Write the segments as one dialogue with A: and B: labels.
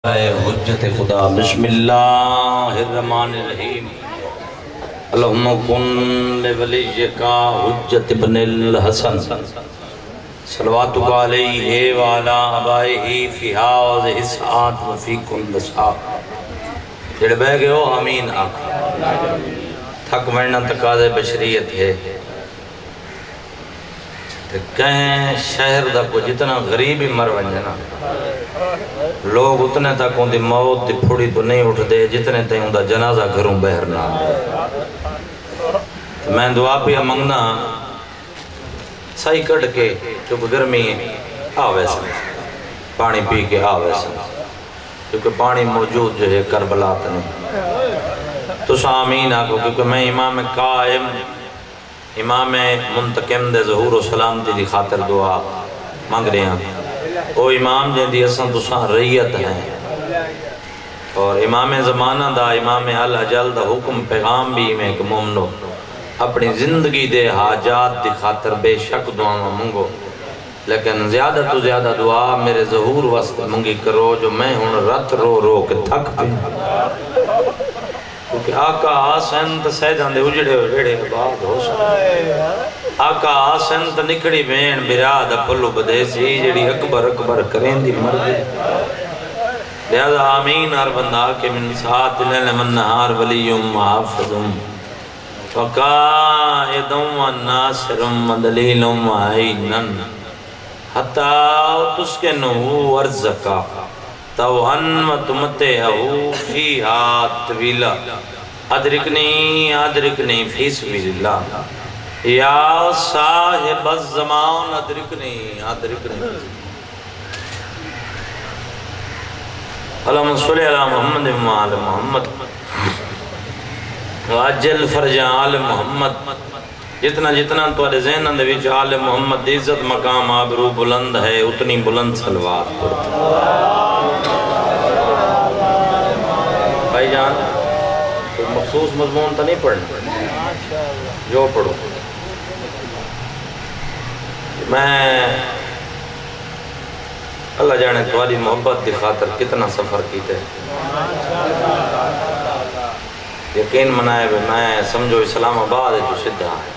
A: حجت خدا بسم اللہ الرحمن الرحیم اللہم کن لولیکا حجت ابن الحسن صلواتک علیہ وعلا آبائہ فی حاض حسات وفی کن دسا جڑ بہ گئے ہو امین آکھا تھک مرنا تقاضے بشریت ہے کہیں شہر دا کو جتنا غریب ہی مر ونجنا لوگ اتنے تک ان دی موت دی پھوڑی تو نہیں اٹھ دے جتنے تک ان دا جنازہ گھروں بہر نہ میں دعا پہ منگنا سائی کٹ کے کیونکہ گرمی آوے سے پانی پی کے آوے سے کیونکہ پانی موجود جو ہے کربلا نہیں تو آمین آگو کیونکہ میں امام قائم امام منتقم دے ظہور و سلامتی دی خاطر دعا مانگ رہے ہیں او امام جن دی اصلا تساں ریت ہیں اور امام زمانہ دا امام الاجل دا حکم پیغام بھی میں کہ مومنو اپنی زندگی دے حاجات دی خاطر بے شک دعا مانگو لیکن زیادہ تو زیادہ دعا میرے ظہور واسطے مانگی کرو جو میں ہن رت رو رو کے تھک پہ کیونکہ آقا آسن تا سیدان دے اجڑے ہوئے ویڑے بعد ہو سکتا آقا آسن تا نکڑی بین براد پلو بدے سی جڑی اکبر اکبر کریں دی مرد لہذا آمین ہر بندہ کے من ساتھ لیل من نہار ولیم محافظم وقائدم و ناصرم و دلیلم و عینن حتی تسکنو ورزکا توہن و تمتعہو فیہا طویلہ ادرکنی فی سبیل اللہ یا صاحب الزمان ادرکنی اللہم صلی اللہ محمد و آل محمد واجل فرج آل محمد جتنا جتنا تو آلے ذہن اندھے ویچ آل محمد عزت مقام آبرو بلند ہے اتنی بلند سلوات بھائی جان کوئی مخصوص مضمون تا نہیں پڑھنا جو پڑھو میں اللہ جانے تمہاری محبت کی خاطر کتنا سفر کیتے یقین منائے بھی میں سمجھو اسلام آباد ہے جو سدھا ہے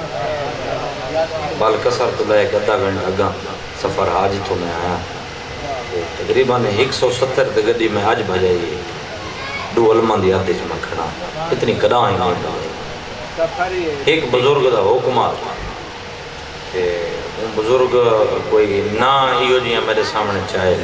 A: بال کسر تو لے کے ادھا گھنٹہ اگاں سفر آج تو میں آیا تقریباً 170 گڈی میں آج بھجائی دو علماء دی آدھے میں کھڑا اتنی قدائیں نہیں ایک بزرگ دا حکمات بزرگ کوئی نا ایو جیاں میرے سامنے چاہے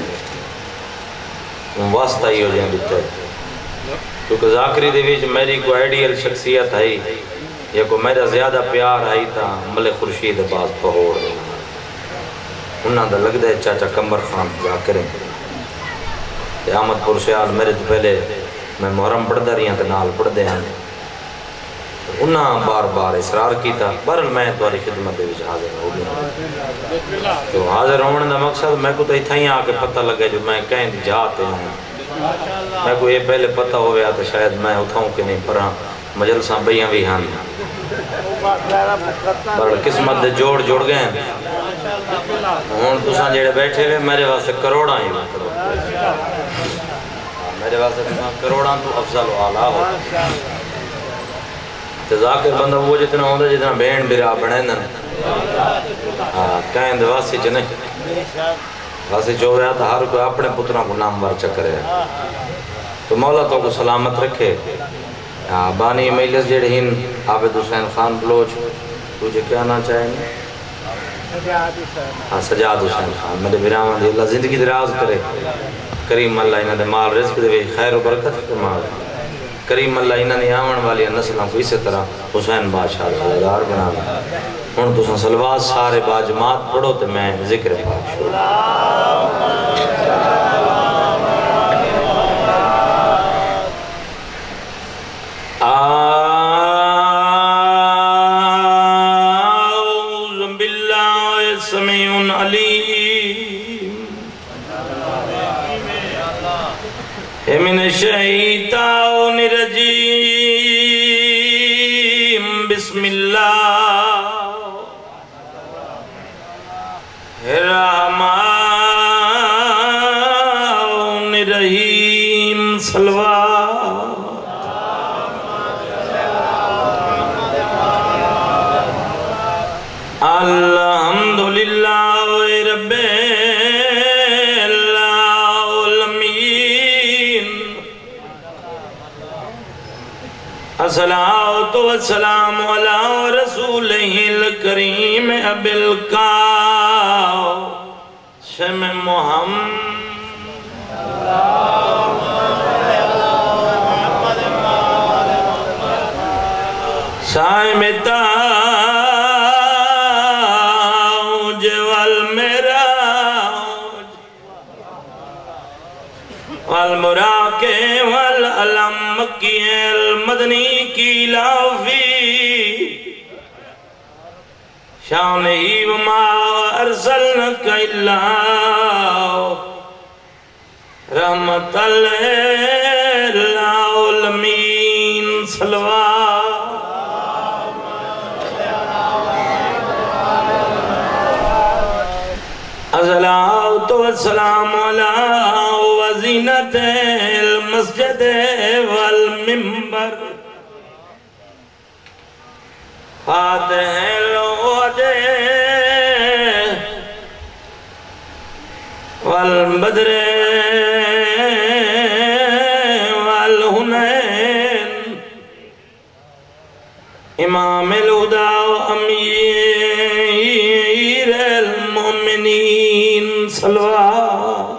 A: واسطہ ایو جیاں دیتے کیونکہ ذاکری دے ویچ میری کوئی آئیڈیل شخصیت ہے یا کوئی میرا زیادہ پیار آئی تا ملک خورشید باز پہوڑ انہاں دا لگ دے چاچا کمبر خان جا کریں احمد پور سیال میرے تو پہلے میں محرم پڑھ دا رہی ہیں نال پڑھ دے ہیں انہاں بار بار اصرار کی تھا برل میں تواری خدمت دے وچ حاضر ہو گیا تو حاضر ہونے دا مقصد میں کو تو اتھائی آکے پتہ لگے جو میں کہیں جاتے ہیں میں کو یہ پہلے پتہ ہو گیا تو شاید میں اتھاؤں کہ نہیں پڑھا مجلساں بیاں بھی ہاں پر قسمت دے جوڑ گئے ہیں ہون تساں جڑے بیٹھے ہوئے میرے واسطے کروڑاں ہی میرے واسطے کروڑاں تو افضل و اعلیٰ ہو ذاکر بندہ وہ جتنا ہوتا ہے جتنا بین برا بڑھیں کہیں دے واسی چ نہیں واسی جو رہا تھا ہر کوئی اپنے پتروں کو نام بار چکرے تو مولا تو کو سلامت رکھے بانی مجلس جڑے ہن عابد حسین خان بلوچ تجھے کیا نہ چاہیں سجاد حسین خان میرے برامان دی اللہ زندگی دراز کرے کریم اللہ انہاں دے مال رزق دے خیر و برکت کے مال کریم اللہ انہاں نے آمن والی نسلوں کو اسی طرح حسین بادشاہ دار بنا لیا ہن تساں صلوات سارے باجماعت پڑھو تے میں ذکر پاک شروع اعوذ باللہ السمیع العلیم من الشیطان الرجیم بسم اللہ الرحمن الرحیم کریم صلوات الحمدللہ رب العالمین الصلاۃ والسلام علی رسولہ الکریم ابی القاسم محمد صاحب تاج والمراج والمراق والعلم مکی المدنی کی لافی شانہی وما ارسلنک الا رحمت للعالمین صلوات الصلاۃ والسلام علی وزینت المسجد والمنبر فاتح الوجہ والبدر والحنین امام الہدی امیر المؤمنین صلوات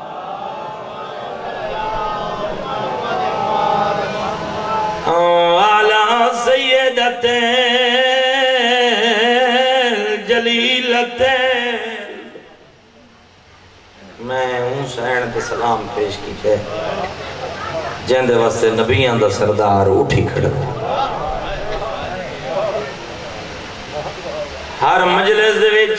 A: وعلى سیدتین جلیلتین میں حسین تے سلام پیش کی ہے جہندے واسطے نبیان دا سردار اٹھی کھڑا ہر مجلس دے وچ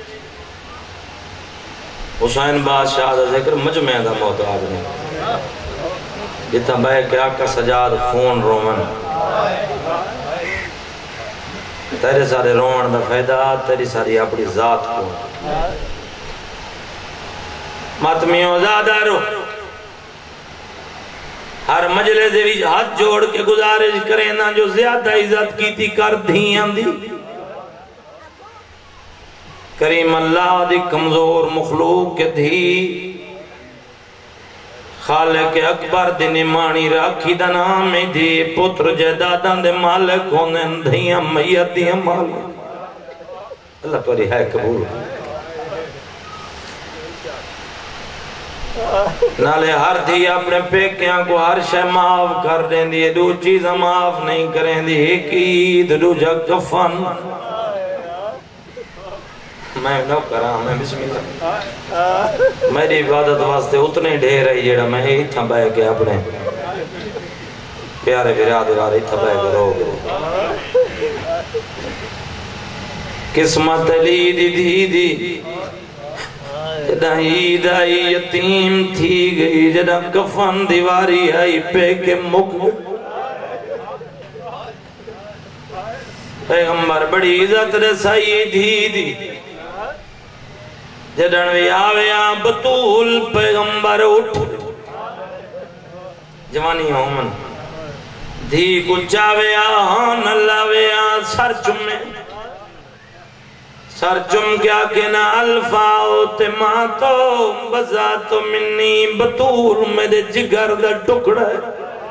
A: حسین بادشاہ دا ذکر مجمع دا محتاج نہیں جتنا بے کہ آقا سجاد خون رومن تیرے سارے رومن دا فائدہ تیری ساری اپنی ذات کو ماتمیوں زیادہ رو ہر مجلس دے وچ ہاتھ جوڑ کے گزارش کریں نا جو زیادہ عزت کی تھی کر دھیاں دی کریم اللہ دی کمزور مخلوق کے دھی خالق اکبر دی نمانی راکھی دا نام دی پتر جدادان دے مالک ہونے دھیاں میت دیاں مالک اللہ پری ہے قبول نالے ہر دھی اپنے پیکیاں کو ہر شے معاف کر دیں دی دو چیزیں معاف نہیں کریں دی ایک عید دو جگ کفن میں نو کراں میں بسم اللہ میری عبادت واسطے اتنے ڈھیر ہے جیڑا میں ہی تھا بے کے اپنے پیارے برادرار ہی تھا بے کے رو گئے قسمت لی دی دی دی جدہ عید آئی یتیم تھی گئی جدہ کفن دیواری آئی پہ کے مک پیغمبر بڑی عزت رسائی دی دی جدن وی آویا بطول پیغمبر اٹھ جوانی ہومن دھی کچھاویا ہان اللہ ویا سر چمیں سر چم کیا کہ نا الفاؤ تماتو بزاتو منی بطول میرے جگر دا ٹکڑا ہے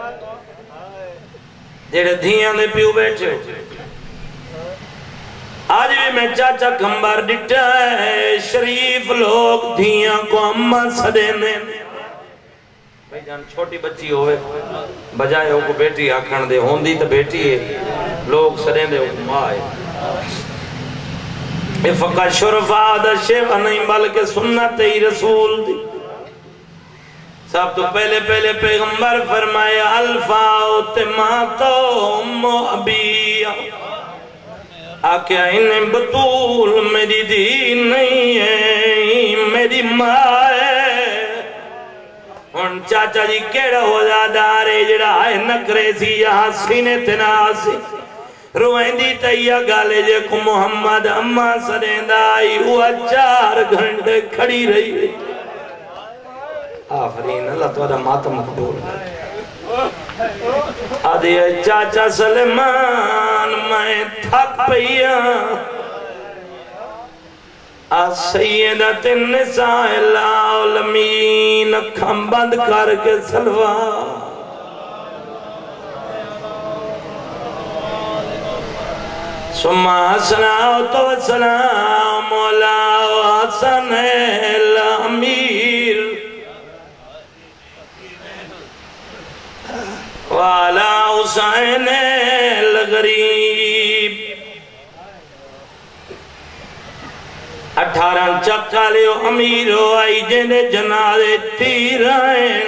A: جیڑے دھیاں دے پیو بیٹھے آج بھی میں چاچا کمبر ڈٹا ہے شریف لوگ دھیاں کو اممہ سدینے بھائی جان چھوٹی بچی ہوئے بجائے ہو کو بیٹی آکھن دے ہوندی تو بیٹی ہے لوگ سدین دے حکم آئے فقط شرفا دا شیفہ نہیں بلکہ سنت ہی رسول دی سب تو پہلے پیغمبر فرمایا الفاؤ تماتو امو ابیہ آکیا انہیں بطول میری دین نہیں ہے میری ماں ہے ان چاچا جی کیڑا ہو جادارے جڑا ہے نکرے سی یہاں سینے تناسی روئیں دی تیہ گالے جے کو محمد اممہ سرین دائی ہوا 4 گھنٹے کھڑی رہی آفرین اللہ تمہارا ماتم قبول آدھی چاچا سلیمان میں تھک پیا سیدت النساء العالمین اکھاں بند کر کے سلوا ثم الصلاة والسلام على حسن الامیر وعلى حسین الغریب 18 چکا لیو امیرو آئی جنے جنازے تیر آئیں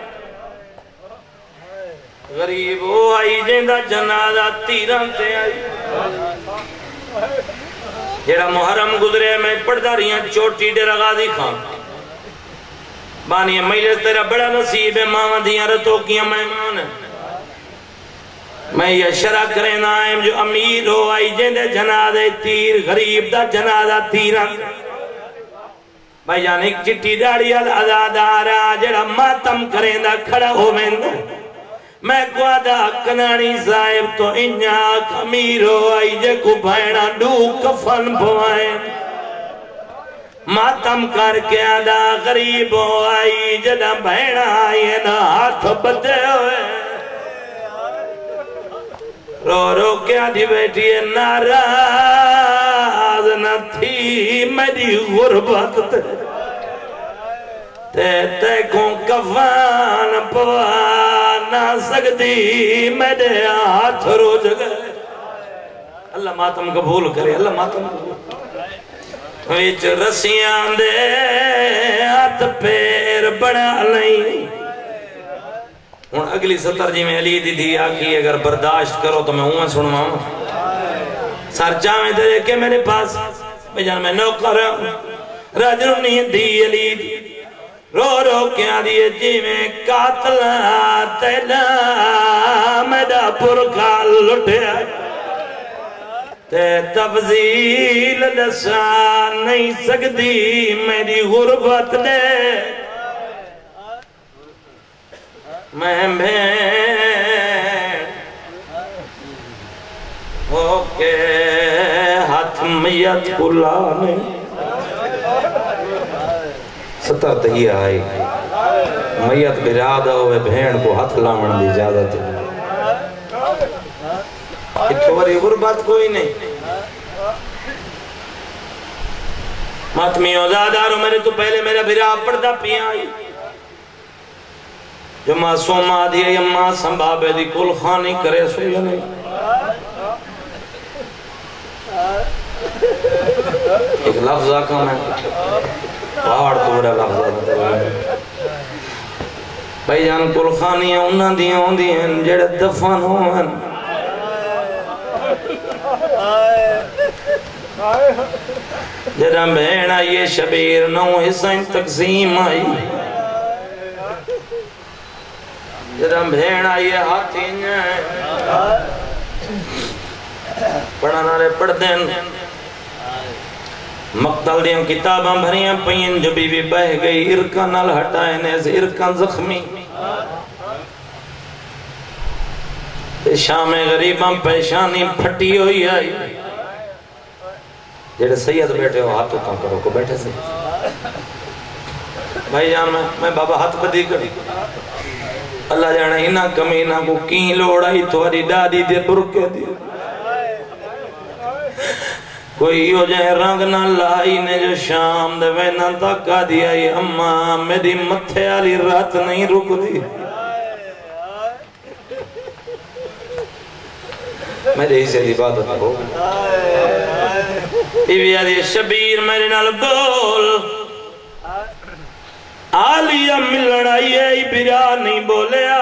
A: غریب ہو آئی جنہ جنازہ تیران تے آئی جیڑا محرم گزرے میں پڑھدا رہی ہیں چوٹی ڈیرہ غازی خان بانی مجلس تیرا بڑا نصیب ہے ماں دیاں رتوں کیاں مہمان میں یہ شرح کریں نائم جو امیر ہو آئی جندے جنازے تیر غریب دا جنازہ تیران بھائی جان ایک چٹی داڑی الازادارا جڑا ماتم کریں دا کھڑا ہو میں میں قوادہ کنانی صاحب تو انجاک امیر ہو آئی جے کو بھائنہ ڈو کفن پوائیں ماتم کر کے آدھا غریب ہو آئی جدہ بھائنہ آئی نا ہاتھ بدے ہوئے رو رو کیا دی بیٹی ناراض نہ تھی میری غربت تے کوں کفان پوا نہ سکتی میرے ہاتھ روج گئے اللہ ماتم قبول کرے اللہ ماتم قبول ویچ رسیاں دے ہاتھ پیر بڑا نہیں اگلی سطر جی میں علی دی دی آکی اگر برداشت کرو تو میں ہوں سنواں سر جامع دے کہ میرے پاس میں جان میں نوکر رجنی دی علی دی رو رو کیا دیئے جی میں قاتلہ تینا میڈا پرکا لٹے تے تفضیل دسا نہیں سکتی میری غربت دے میں بھین ہو کے ہاتھ میت کلانے ستر تہی آئی میت برادہ ہوئے بھین کو ہاتھ لامن دی اجازت ہے اتواری غربت کوئی نہیں ماتمی اوزادارو میرے تو پہلے میرا براد پڑھتا پی آئی جو معصوم آدھی ہے یماں سنبابے دی کل خانی کرے سو یا نہیں ایک لفظ آکا میں پہاڑ تو بڑا لفظ آتا ہے بھائی جان کل خانیاں انہاں دیاں ہوں دیاں جڑے دفن ہوئن جڑا بہن آئیے شبیر نو حصہ تقسیم آئی جڑا بہن آئیے ہاتھی ہیں پڑھانا رہے پڑھ دیں مقتل دیاں کتاباں بھریاں پئین جو بی بی بہ گئی ارکان نال ہٹائے نیز ارکان زخمی شام غریباں پیشانی پھٹی ہوئی آئی جیڑے سید بیٹھے ہو ہاتھ اتاں کرو کو بیٹھے سے بھائی جان میں بابا ہاتھ بدی کری اللہ جانے ہینا کمینہ کو کین لوڑائی تواری دادی دے برکے دی کوئی ہو جائے رنگ نہ لائی نے جو شام دے وینا تاکہ دیا یہ اماں میری متھے آلی رات نہیں رک دی میرے ہی سے عبادت ہو ایوی آدھی شبیر میرے نال بول آلیہ ملن آئیے برا نہیں بولیا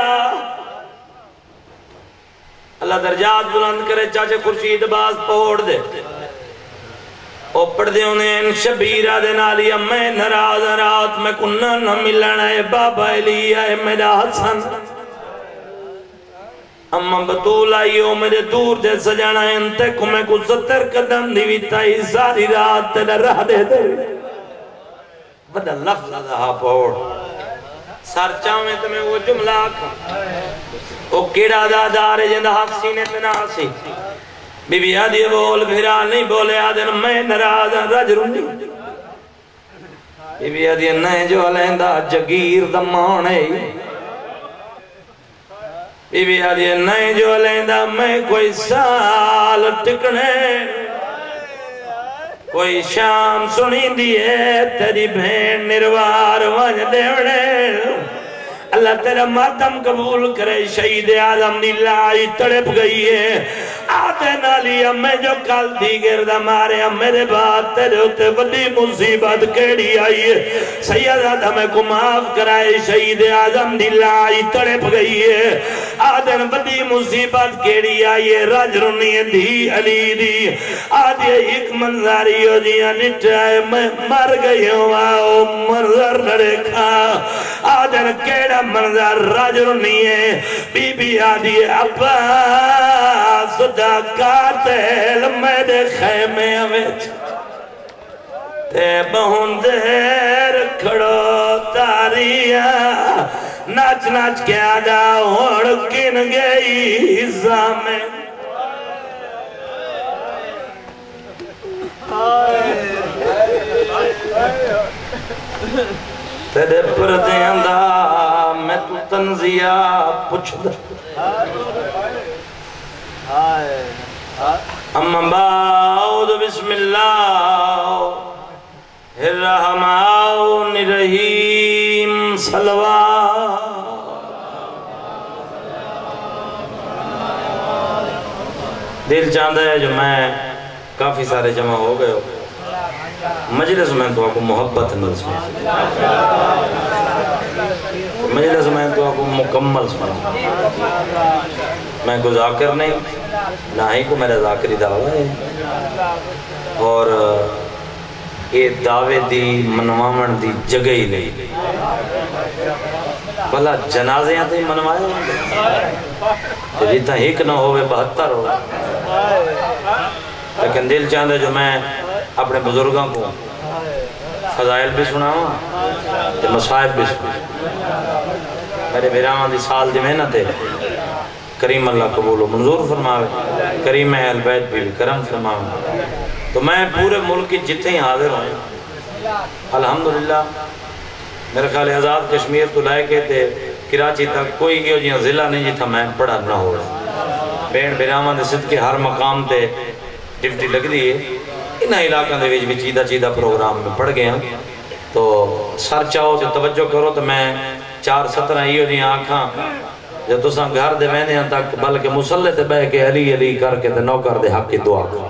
A: اللہ درجات بلند کرے چاچے خورشید باز پہوڑ دے او پڑھ دے انہیں شبیرہ دے نالیہ میں نراز رات میں کنہ نہ ملن آئے بابا علی آئے میرا حسن اما بطول آئیو میرے دور دے سجانا ہے انتے کو میں کو 70 قدم دیوی تائی ساری رات تیرا رہ دے دے بڑا لفظ آدھا پوڑ سر چاہویں تو میں وہ جملہ آکھا او کیڑا دادار ہے جندہ حق سینے تناسی بی بی آدھی بول بھیرا نہیں بولے آدھن میں نراز رج رنی بی بی آدھی نہیں جو لیندہ جگیر دمانے بی بی آدھی نہیں جو لیندہ میں کوئی سال ٹکنے کوئی شام سنی دیئے تیری بھین نروار ونج دیوڑے اللہ تیرا ماتم قبول کرے شہید آدم دی لائی تڑپ گئی ہے آتے نالی امیں جو کل دی گردہ مارے میرے بات تیرے ہوتے بڑی مصیبت کیڑی آئی ہے سید آدم کو معاف کرائے شہید آدم دی لائی تڑپ گئی ہے آدھے بڑی مصیبت کیڑی آئی ہے رج رنی دی علی دی آدھے ایک منظاری ہو دیا نٹائے میں مر گئی ہوں آؤ منظر نڑے کھا آدھے کیڑا منظر رج رنی ہے بی بی آدھی ابا صدا قاتل میرے خیمے ہمیں تے بہن دیر کھڑو تاریاں ناچ ناچ کے آدھا ہوڑ کن گئی زامیں تیرے پردے اندھا میں تو تنزیہ پچھ دا اما باؤد بسم اللہ الرحمن الرحیم صلوات دل چاہتا ہے جو میں کافی سارے جمع ہو گئے ہو مجلس میں تو آپ کو محبت نہیں سمجھ مجلس میں تو آپ کو مکمل سمجھ میں کوئی ذاکر نہیں نہ ہی کو میرا ذاکری دعویٰ ہے اور یہ دعوے دی منوامن دی جگہ ہی نہیں بھلا جنازے ہیں تو ہی منوائے ہوں جیتا ایک نہ ہوئے 72 ہو لیکن دل چاہتا ہے جو میں اپنے بزرگوں کو فضائل بھی سناؤں تو مصائب بھی سناؤں میرے بیرامان دی سال دی محنت ہے کریم اللہ قبول و منظور فرماوے کریم اہل بیت بھی کرم فرماوے تو میں پورے ملک کی جتنے ہی حاضر ہوں الحمدللہ میرے خیال آزاد کشمیر تو لائے کے تھے کراچی تک کوئی گئے جہاں ضلع نہیں جی تھا میں پڑھا نہ ہو رہا بین بیرامان دی صدقے ہر مقام تے ڈیوٹی لگ دی ہے انہا علاقہ دے ویج بھی چیدہ پروگرام میں پڑھ گئے ہیں تو سر چاہو تو توجہ کرو تو میں 4-17 ہی ہو آنکھاں جب تو ساں گھر دے وینے ہیں تک بلکہ مسلح تے بہ کے علی علی کر کے تے نوکر دے حق کی دعا کر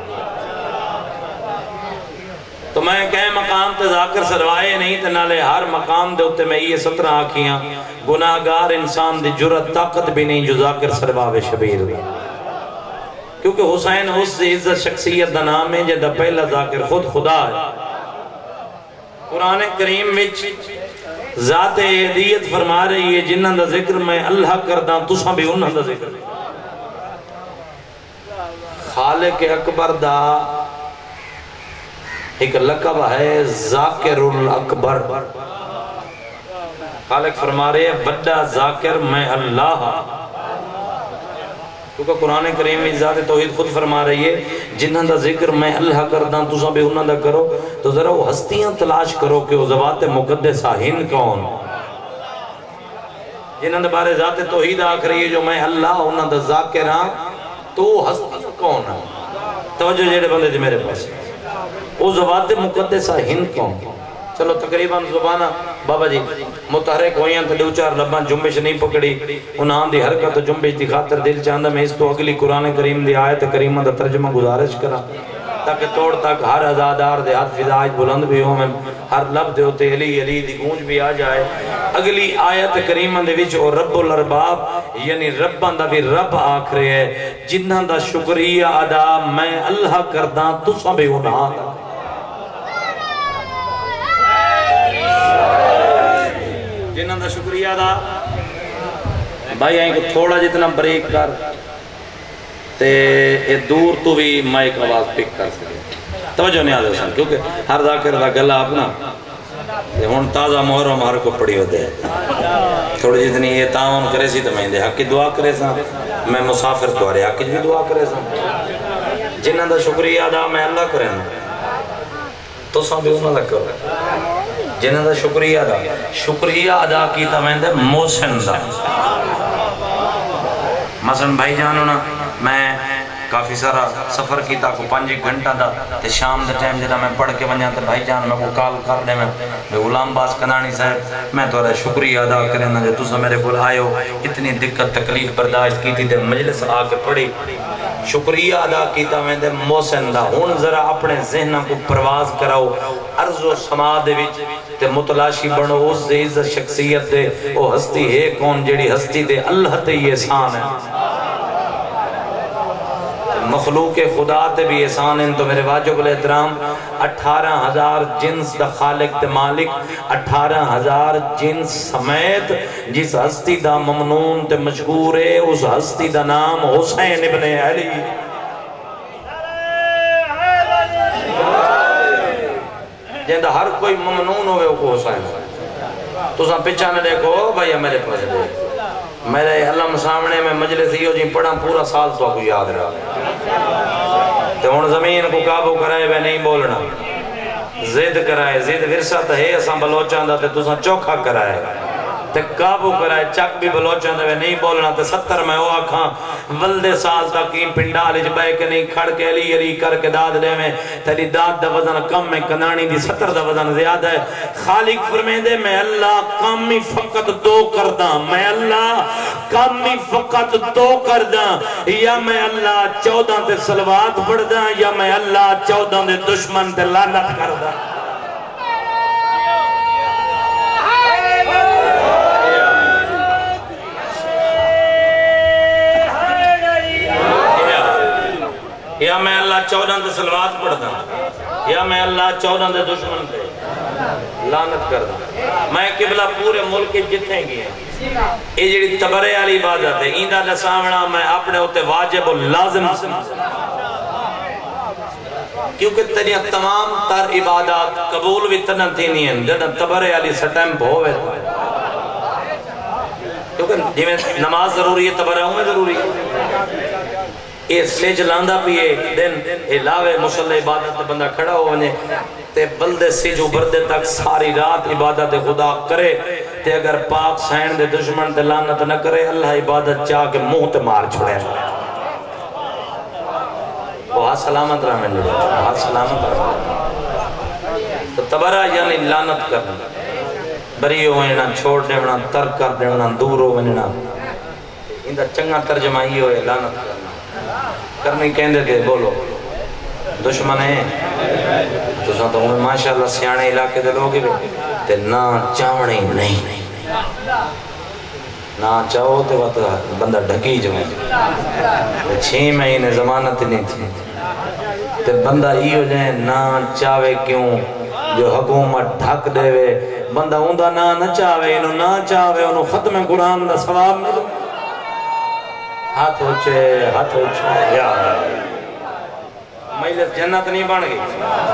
A: تو میں کہیں مقام تے ذاکر سروائے نہیں تے نالے ہر مقام دے ہوتے میں یہ 17 آنکھیاں گناہگار انسان دی جرت طاقت بھی نہیں جو ذاکر سرواوے شبیر بھی کیونکہ حسین اس سے عزت شخصیت دا نام ہے جدہ پہلا ذاکر خود خدا ہے قرآن کریم وچ ذات عیدیت فرما رہی ہے جنہاں دا ذکر میں اللہ کردہ تساں بھی انہاں دا ذکر خالق اکبر دا ایک لقب ہے ذاکر الاکبر خالق فرما رہے ہیں بڑا ذاکر میں اللہ کیونکہ قرآن کریم میں ذات توحید خود فرما رہی ہے جنہاں دا ذکر میں اللہ کرداں تساں بھی انہاں دا کرو تو ذرا وہ ہستیاں تلاش کرو کہ وہ ذوات مقدسہ ہن کون جنہاں دا بارے ذات توحید آکھ رہی ہے جو میں اللہ انہاں دا ذاکراں تو ہستیاں کون ہے توجہ جیڑے بندے دی میرے پاس وہ ذوات مقدسہ ہن کون چلو تقریباً زبانہ بابا جی متحرک ہوئی ہیں تو دو چار لبان جنبش نہیں پکڑی انہاں دی حرکت جنبش دی خاطر دل چاندہ میں اس تو اگلی قرآن کریم دی آیت کریمہ دا ترجمہ گزارش کرا تاکہ توڑ تک ہر ازادار دے ہاتھ فضائج بلند بھی ہوں میں ہر لب دے ہوتے علی علی دی گونج بھی آ جائے اگلی آیت کریمہ دے وچ اور رب الارباب یعنی ربان دا بھی رب آکھ رہے ہیں جنہاں دا شکریہ ادا میں اللہ کرداں تساں بھی انہاں دا جنہاں دا شکریہ دا بھائی آئیں کو تھوڑا جتنا بریک کر تے یہ دور تو بھی مائک آواز پک کر سکے توجہ نہیں آدھے سن کیونکہ ہر ذاکر دا گلہ اپنا ہون تازہ محرم ہر کو پڑی ہوتے ہیں تھوڑی جتنی یہ تعاون کرے سی تو میں دے حق کی دعا کرے سا میں مسافر توارے حق کی بھی دعا کرے سا جنہاں دا شکریہ ادا میں اللہ کرے نا تو ساں بھی انہاں دا کرے جنہاں دا شکریہ ادا کیتا میں دے محسن دا مثلا بھائی جانو نا میں کافی سارا سفر کیتا کو 5 گھنٹہ دا تے شام دا ٹائم جدا میں پڑھ کے ونجا تے بھائی جان میں کو کال کر دے میں غلام باز کنانی صاحب میں تھوڑا شکریہ ادا کرنا جو تسا میرے کول آئے ہو اتنی دقت تکلیف برداشت کی تھی تے مجلس آ کے پڑھی شکریہ ادا کیتا میں دے محسن دا ہن ذرا اپنے ذہن کو پرواز کراؤ ارض و سما دے وچ تے متلاشی بنو اس دے عزت شخصیت دے او ہستی ہے کون جیڑی ہستی دے اللہ تے یہ احسان ہے مخلوق خدا تے بھی احسان ہیں تو میرے واجب الاحترام 18,000 جنس دا خالق تے مالک 18,000 جنس سمیت جس ہستی دا ممنون تے مشہور ہے اس ہستی دا نام حسین ابن علی جن دا ہر کوئی ممنون ہوئے وہ حسین تو ساں پچھا نہ دیکھو بھائی میرے پاس دیکھو میرے علم سامنے میں مجلس ہی ہو جی پڑھا پورا سال تو کو یاد رہا تو ان زمین کو قابو کرائے بے نہیں بولنا زد کرائے زد ورثہ تا ہے اساں بلوچاں دا تے تساں چوکھا کرائے تے قابو کرائے چک بھی بلوچاں دا نہیں بولنا تے 70 میں وہ آکھاں ولدے سال تک این پنڈال اچ بے کے نہیں کھڑ کے علی علی کر کے داد دے میں تیری داد دا وزن کم میں کنانی دی 70 دا وزن زیادہ ہے خالق فرمیندے میں اللہ کامی فقط 2 کردہ میں اللہ کامی فقط 2 کردہ یا میں اللہ 14 تے صلوات پڑھدہ یا میں اللہ 14 دے دشمن تے لعنت کردہ یا میں اللہ 14 دے صلوات پڑھتا یا میں اللہ 14 دے دشمن دے لعنت کرتا میں قبلہ پورے ملک جتنے گئے یہ جڑی تبرے والی عبادت ہے ایندہ دا سامنا میں اپنے ہوتے واجب و لازم کیونکہ تیری تمام تر عبادات قبول بھی تنہ تھی نہیں ہیں جڑا تبرے والی سٹیمپ ہوئے کیونکہ جی میں نماز ضروری ہے تبرے ہوں میں ضروری ہے یہ سلیج لاندہ پیئے دن علاوے مسلح عبادت تے بندہ کھڑا ہو ونے تے بلدے سیجو بردے تک ساری رات عبادت خدا کرے تے اگر پاک سین دے دشمن تے لعنت نہ کرے اللہ عبادت چاہ کے منہ تے مار چھوڑے وہ ہاں سلامت رہا میں نے ہاں سلامت رہا تو تبرہ یعنی لعنت کرنا بری ہوئے نا چھوڑ دیونا ترک کر دیونا دور ہوئے نا اندہ چنگا ترجمہ ہی ہوئے لعنت کرنا کرنی کہندے کہ بولو دشمن ہیں تو ساتھ ہوں ماشاءاللہ سیانے علاقے دے لوگے تے نا چاونے نہیں نا چاہو تے وقت بندہ ڈھکی جو ہے 6 مہینے زمانت نہیں تھی تے بندہ ہی ہو جائے نا چاہوے کیوں جو حکومت ڈھک دے وے بندہ ہوندہ نہ چاہوے انہوں نہ چاہوے انہوں ختم قرآن دا ثواب ملو ہاتھ ہوچے یا مجلس جنت نہیں بن گئی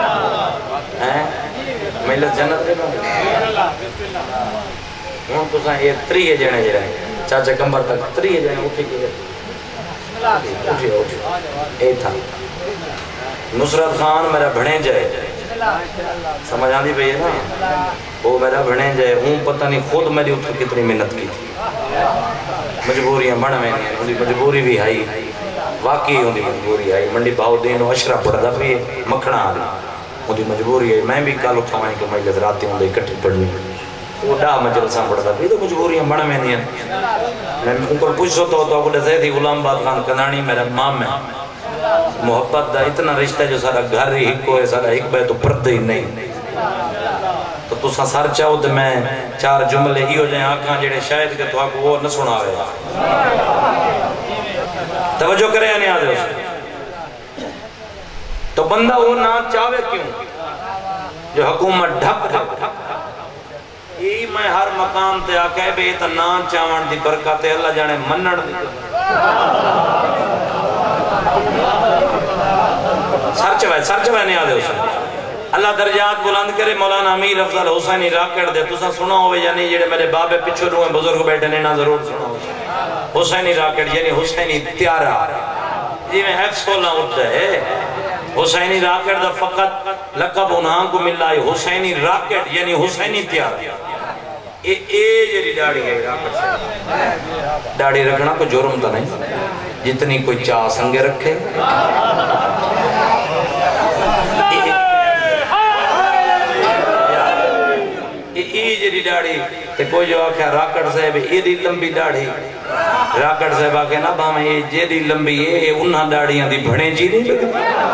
A: مجلس جنت نہیں بن گئی ہوں تو ساں یہ 3 جنے جے رہے چاچے کمبر تک 3 جنے اٹھی کے اٹھی اے تھا نصرت خان میرا بھڑیں جائے سمجھ آندھی پہ یہ نا وہ میرا بھڑیں جائے ہوں پتہ نہیں خود میری اتھر کتنی محنت کی تھی مجبوریاں بڑھ میں نہیں ہیں مجبوری بھی آئی واقعی ہوندی مجبوری آئی منڈی باؤ دین و اشرا پڑھتا بھی مکھنا آ رہی ہوندی مجبوری ہے میں بھی کال اٹھاؤں کہ مجلس راتی ہوندی اکٹھی پڑھنی وہ ڈا مجلساں پڑھتا بھی تو مجبوریاں بڑھ میں نہیں ہیں میں ان کو پوچھ سوتا ہوتا کہ زیدی غلام باد خان کنانی میرا مام ہے محبت دا اتنا رشتہ جو سارا گھر ہی ہکو ہے سارا ہک بے تو پردہ ہی نہیں تو تسا سر چاہو تو میں 4 جملے ہی ہو جائیں آنکھاں جڑے شاید کہ تو آپ وہ نہ سنا ہوئے توجہ کرے یا نہیں آدھے اس تو بندہ وہ نہ چاہوے کیوں جو حکومت ڈھک یہی میں ہر مقام تے آکے بے تا نا چاہوان دی برکت اللہ جانے منڑ دی سر چوائے نہیں آدھے اس اللہ درجات بلند کرے مولانا امیر افضل حسینی راکڑ دے تسا سنا ہوئے یعنی جڑے میرے بابے پچھو روئے بزرگ بیٹھے نے نا ضرور سنا ہوئے حسینی راکڑ یعنی حسینی تیارہ جی میں F16 اٹھتا ہے حسینی راکڑ دا فقط لقب انہاں کو ملا ہے حسینی راکڑ یعنی حسینی تیارہ اے جری داڑھی ہے راکڑ سے داڑھی رکھنا کو جرم تا نہیں جتنی کوئی چاہ سنگے رکھے جی داڑھی تے کوئی جو آکھا راکڑ صاحب ایڈی لمبی داڑھی راکڑ صاحب آکھے نا باہم یہ جیڈی لمبی ہے انہاں داڑھیاں دی بھڑیں جی نہیں لگی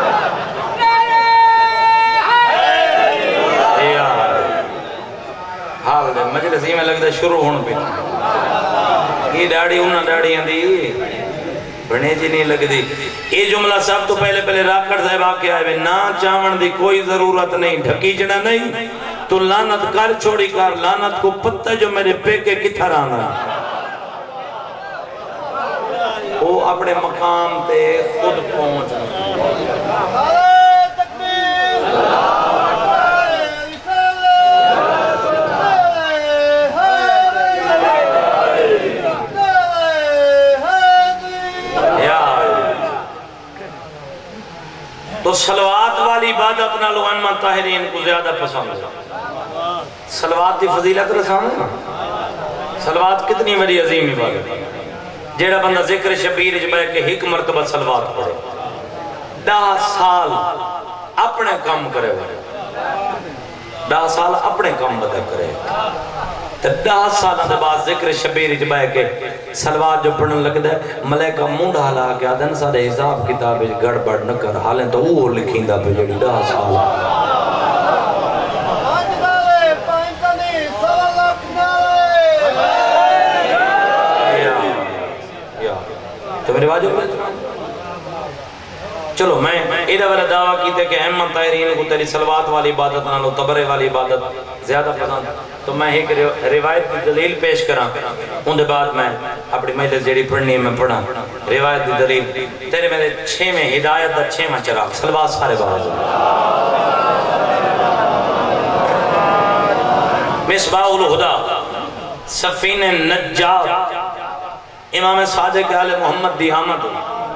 A: حال دے مجلس ہی میں لگتا شروع ہون پہ یہ داڑھی انہاں داڑھیاں دی بھڑیں جی نہیں لگ دی یہ جملہ سب تو پہلے راکڑ صاحب آکے آئے نا چاون دی کوئی ضرورت نہیں ڈھکی جنا نہیں تو لانت کر چھوڑی کر لانت کو پتہ جو میرے پیکے کتھر آنا وہ اپنے مقام تے خود پہنچ تو صلوات والی عبادت نہ لو ائمہ طاہرین کو زیادہ پسند ہے صلوات دی فضیلت رسان ہے صلوات کتنی بڑی عظیم عبادت ہے جیڑا بندہ ذکر شبیر جبہ کے ایک مرتبہ صلوات پڑھے 10 سال اپنے کام کرے ہوئے 10 سال اپنے کام بدے کرے 10 سالہ دے بعد ذکر شبیر جبہ کے صلوات جو پڑھنے لگ دے ملیکہ مونڈ حالا کے آدھن سارے حساب کتاب گڑبڑ نہ کر حالیں تو وہ لکھیں دا پہ جڑی 10 سال تو میرے واجب ہے چلو میں ایدہ والا دعویٰ کیتے کہ احمد طاہرین کو تیری صلوات والی عبادت نہ لو تبرے والی عبادت زیادہ پسند تو میں ایک روایت کی دلیل پیش کرا ان دے بعد میں اپنی مجلس جیڑی پڑھنی میں پڑھا روایت کی دلیل تیرے میرے 6 میں ہدایت دا 6 میں چراغ صلوات سارے باز مصباح الہدا سفین نجات امام صادق آل محمد دی آمد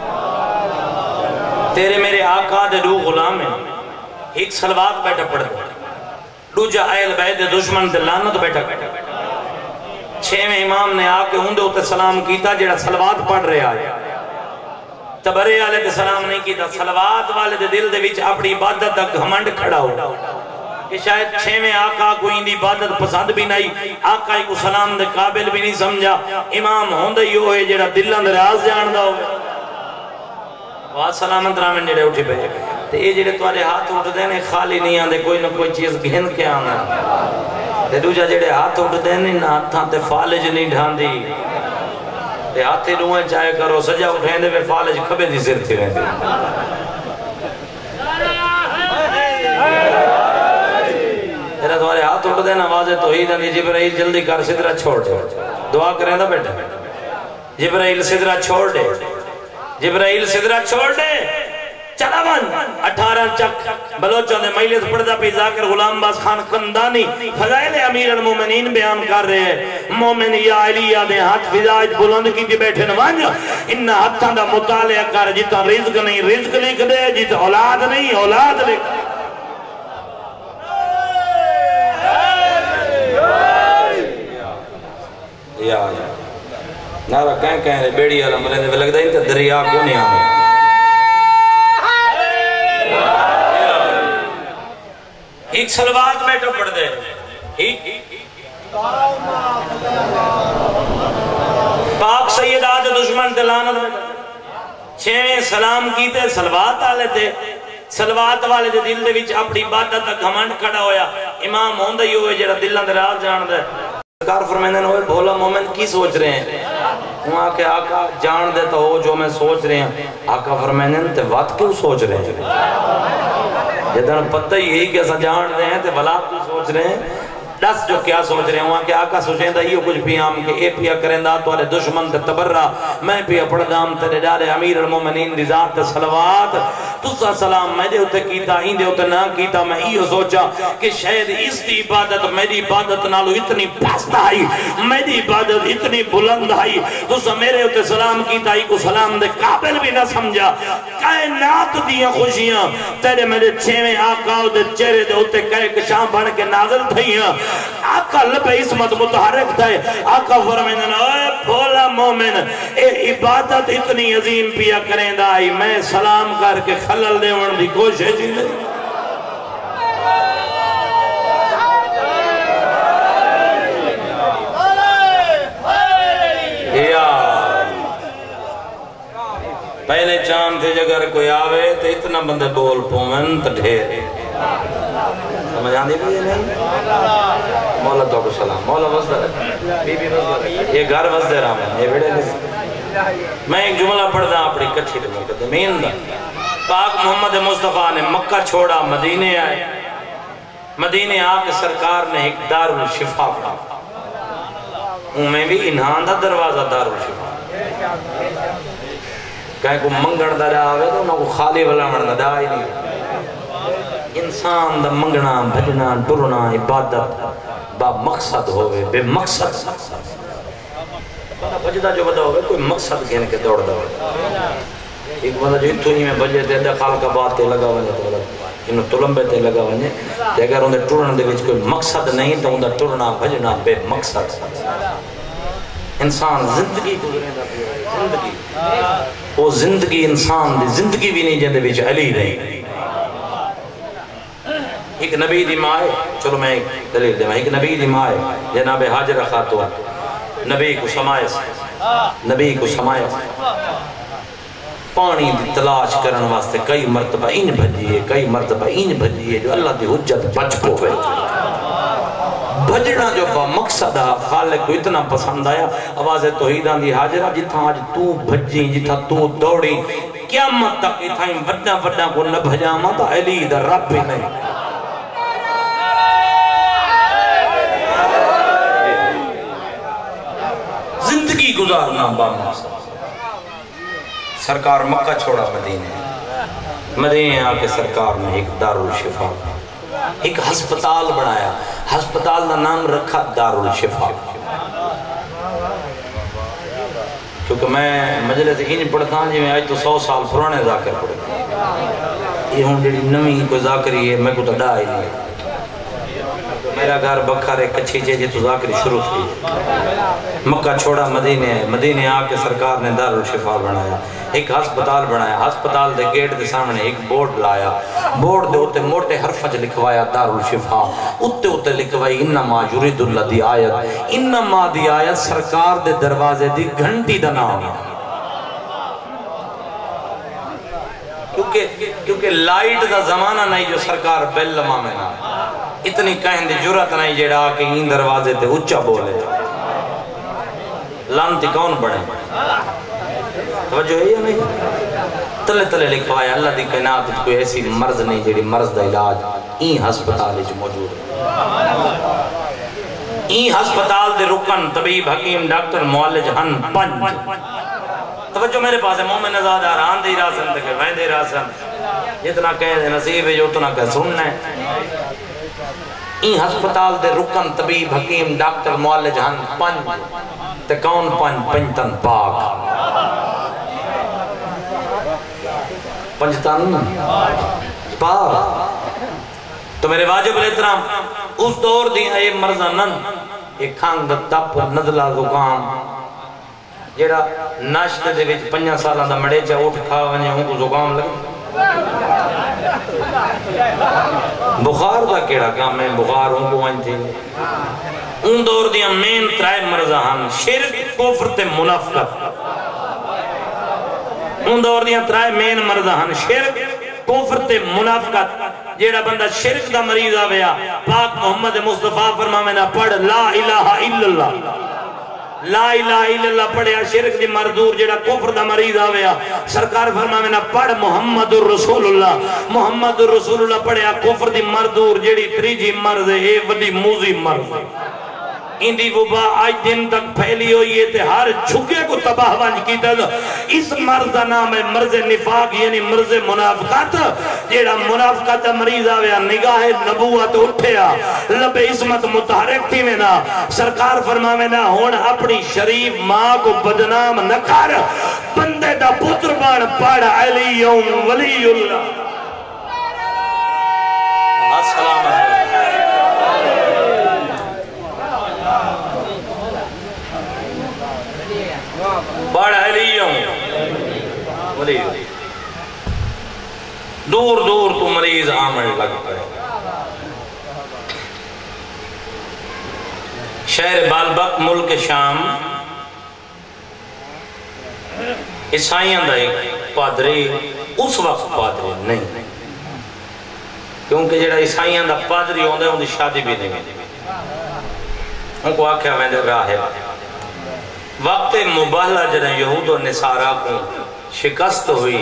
A: تیرے میرے آقا دے دو غلام ہیں ایک صلوات بیٹھا پڑھ دے دوجہ اہل بیت دشمن دے لعنت بیٹھا 6ویں امام نے آکے ہندے ہوتے سلام کیتا جڑا صلوات پڑھ رہے آئے تبرے والے دے سلام نہیں کیتا صلوات والے دے دل دے وچ اپنی عبادت دا گھمنڈ کھڑا ہو کہ شاید 6ویں آقا کو اندی عبادت پسند بھی نہیں آقا کو سلام دے قابل بھی نہیں سمجھا امام ہوندے ہی ہوئے جڑا دلان دے راز جاندہ ہوئے وہاں سلامت رامن جڑے اٹھی پہ تے یہ جڑے توارے ہاتھ اٹھ دینے خالی نہیں آندے کوئی نہ کوئی چیز گھن کے آنا تے دوجہ جڑے ہاتھ اٹھ دینے نہ ہاتھاں تے فالج نہیں ڈھان دی تے ہاتھے روئے چاہے کرو سجا اٹھیں دے میں فالج کھبے دی سر تھی رہے دے تیرا توارے ہاتھ اٹھ دینا واضح توحید ہے جبرائیل جلدی کر صدرہ چھوڑ دے دعا کریں دا بیٹھا جبرائیل صدرہ چھوڑ دے جبرائیل صدرہ چھوڑ دے چلا من 18 چک بلوچوں نے مجلس پڑھدا پی ذاکر غلام باز خان قندانی فضائل امیر المومنین بیان کر رہے ہیں مومن یا علیہ دے ہاتھ فضائج بلند کی دی بیٹھے نوانج انہا ہاتھاں دا مطالعہ کر جیتا رزق نہیں رزق لکھ دے جیتا اولاد نہیں اولاد لکھ یا نارا کہیں رہے بیڑی علم رہے لگ دا انتا دریا کیوں نہیں آنے ایک صلوات بیٹھو پڑھ دے پاک سیدات دشمن دلانت چھے سلام کیتے صلوات آلے تھے صلوات والے دے دل دے وچ اپنی عبادت دا گھمنڈ کھڑا ہویا امام ہوندہ ہی ہوئے جڑا دلان دے راز جان دے سرکار فرمیندے ہوئے بھولا مومن کی سوچ رہے ہیں وہاں کہ آقا جان دے تو ہو جو میں سوچ رہے ہیں آقا فرمیندے تے وقت کیوں سوچ رہے ہیں جدن پتہ ہی کہ ایسا جان رہے ہیں تے ولاد کیوں سوچ رہے ہیں دس جو کیا سوچ رہے ہیں وہاں کہ آقا سوچیں دا یہ کچھ پیام کہ اے پیا کریں دا تو والے دشمن تے تبرہ میں پیا پڑھ دام تے ڈالے امیر المومنین دی ذات تے صلوات تسا سلام میں دے ہوتے کیتا ہی دے ہوتے نہ کیتا میں یہ سوچا کہ شاید اس دی عبادت میری عبادت نالو اتنی پست آئی میری عبادت اتنی بلند آئی تسا میرے ہوتے سلام کیتا ہی کو سلام دے قابل بھی نہ سمجھا کائنات دیاں خوشیاں تیرے میرے چھویں آقا دے چہرے دے ہوتے کہے کشاں بن کے نازل تھئیاں آقا لب عصمت متحرک تھے آقا فرمائن اے بھولا مومن اے عبادت اتنی عظیم پیا کریں دائی میں سلام کر کے خلل دے ون دی کوشش ہی نہیں پہلے چاند تھے اگر کوئی آوے تو اتنا بندے بول پومن تو ڈھیر سمجھ آنے بھی یہ نہیں مولا تو کو سلام مولا وزدر بی بی وزدر یہ گھر وزدر آمین یہ بیڑے نہیں میں ایک جملہ پڑھ دا اپنی کچھی دے مقدمین دا پاک محمد مصطفیٰ نے مکہ چھوڑا مدینے آئے مدینے آ کے سرکار نے ایک دار الشفا پڑھا ان میں بھی انہاں دا دروازہ دار الشفا کہیں کو منگڑ دا جا آوے تو انہوں کو خالی بلا مرد دا ہی نہیں انسان دا منگنا بھجنا ٹرنا عبادت با مقصد ہوئے بے مقصد بندہ بجدہ جو بدا ہوئے کوئی مقصد گھن کے دوڑ دا ہوئے ایک بندہ جو اتھو ہی میں بجے دے دے خال کا بات تے لگا ونجے تو انہوں تلمبے تے لگا ونجے تے اگر اندھے ٹرن دے وچ کوئی مقصد نہیں تو اندھے ٹرنا بھجنا بے مقصد انسان زندگی گزرے دا زندگی وہ زندگی انسان دی زندگی بھی نہیں جندے بیچ علی رہی ایک نبی دی مائے چلو میں ایک دلیل دے میں ایک نبی دی مائے جناب حاجر خاتون نبی کو سمائے پانی دی تلاش کرن واسطے کئی مرتبہ ان بھجیے جو اللہ دی حجت بچ پوے بھجنا جو با مقصد خالق کو اتنا پسند آیا آواز توحیدان دی حاجرہ جتھا آج تو بھجی جتھا تو دوڑی قیامت تک اتھائیں وڈا کو نہ بھجاما تا علی دا رب بھی نہیں زندگی گزارنا با مقصد سرکار مکہ چھوڑا مدینے آ کے سرکار نے ایک دار الشفا ایک ہسپتال بنایا ہسپتال دا نام رکھا دار الشفا کیونکہ میں مجلس ہی نہیں پڑھتا ہوں جی میں آج تو 100 سال پرانے ذاکر پڑھتا یہ ہوں جڑی نمی کوئی ذاکری ہے میں کو تو ڈا ہی نہیں میرا گھر بکھر ایک کچھی جے تو ذاکری شروع تھی مکہ چھوڑا مدینے آ کے سرکار نے دار الشفا بنایا ایک ہسپتال بنایا ہسپتال دے گیٹ دے سامنے ایک بورڈ لایا بورڈ دے ہوتے موٹے حرفج لکھوایا دار الشفا ہوتے لکھوائی انما یرید اللہ دی آیت انما دی آیت سرکار دے دروازے دی گھنٹی دا نام کیونکہ لائٹ دا زمانہ نہیں جو سرکار بیل لما میں نہ اتنی کہیں دی جرات نہیں جیڑا کہ ان دروازے تے اچھا بولے لانتی کون بڑھے توجہ ہے یا نہیں تلے لکھوایا اللہ دی کائنات کوئی ایسی مرض نہیں جیڑی مرض دا علاج این ہسپتال جو موجود ہے این ہسپتال دے رکن طبیب حکیم ڈاکٹر معالج ہن 5 توجہ میرے پاس ہے مومن نزاد آران دی راسن تکے وین دی راسن جتنا کہہ نصیب ہے جو اتنا کہہ سننا ہے این ہسپتال دے رکن طبیب حکیم ڈاکٹر معالج ہن 5 تے کون 5 پنجتن پاک پنجتن پاک تو میرے واجب الاحترام اس دور دی ہے مرضہ نن ایک کھانگ تپ نزلہ زکام جیڑا ناشتے دے وچ 5 سالہ دا مڑے چا اٹھ کھا ونجے ہوں کو زکام لگے بخار دا کیڑا کام ہے بخار ہوں کو ونج تھی ان دور دیا مین ترائے مرضہ ہم شرک کفر تے منافقت ان دور دیا ترائے مین مرضہ ہم شرک کفر تے منافقت جیڑا بندہ شرک دا مریض آویا پاک محمد مصطفیٰ فرماوینا پڑھ لا الہ الا اللہ لا الہ الا اللہ پڑھیا شرک دی مردور جیڑا کفر دا مریض آویا سرکار فرماوینا پڑھ محمد الرسول اللہ پڑھیا کفر دی مردور جیڑی تریجی مرض ہے وڈی موزی مرض اندی وبا آج دن تک پھیلی ہوئی ہے تے ہر جھگے کو تباہ ونج کی تل اس مرض دا نام ہے مرض نفاق یعنی مرض منافقات جیڑا منافقات مریض آویا نگاہ نبوت اٹھیا لب عظمت متحرک تھی میں نا سرکار فرماوے نا ہون اپنی شریف ماں کو بدنام نہ کر بندے دا پتر بان پڑھ علی ولی اللہ السلام علیکم پڑھ علی ولی دور دور تو مریض آمن لگتا ہے شہر بالبک ملک شام عیسائیاں دا ایک پادری اس وقت پادری نہیں کیونکہ جڑا عیسائیاں دا پادری ہوندے ان دی شادی بھی نہیں ان کو آکھیا میں دے راہب وقت مباہلہ جنہیں یہود و نصارہ کو شکست ہوئی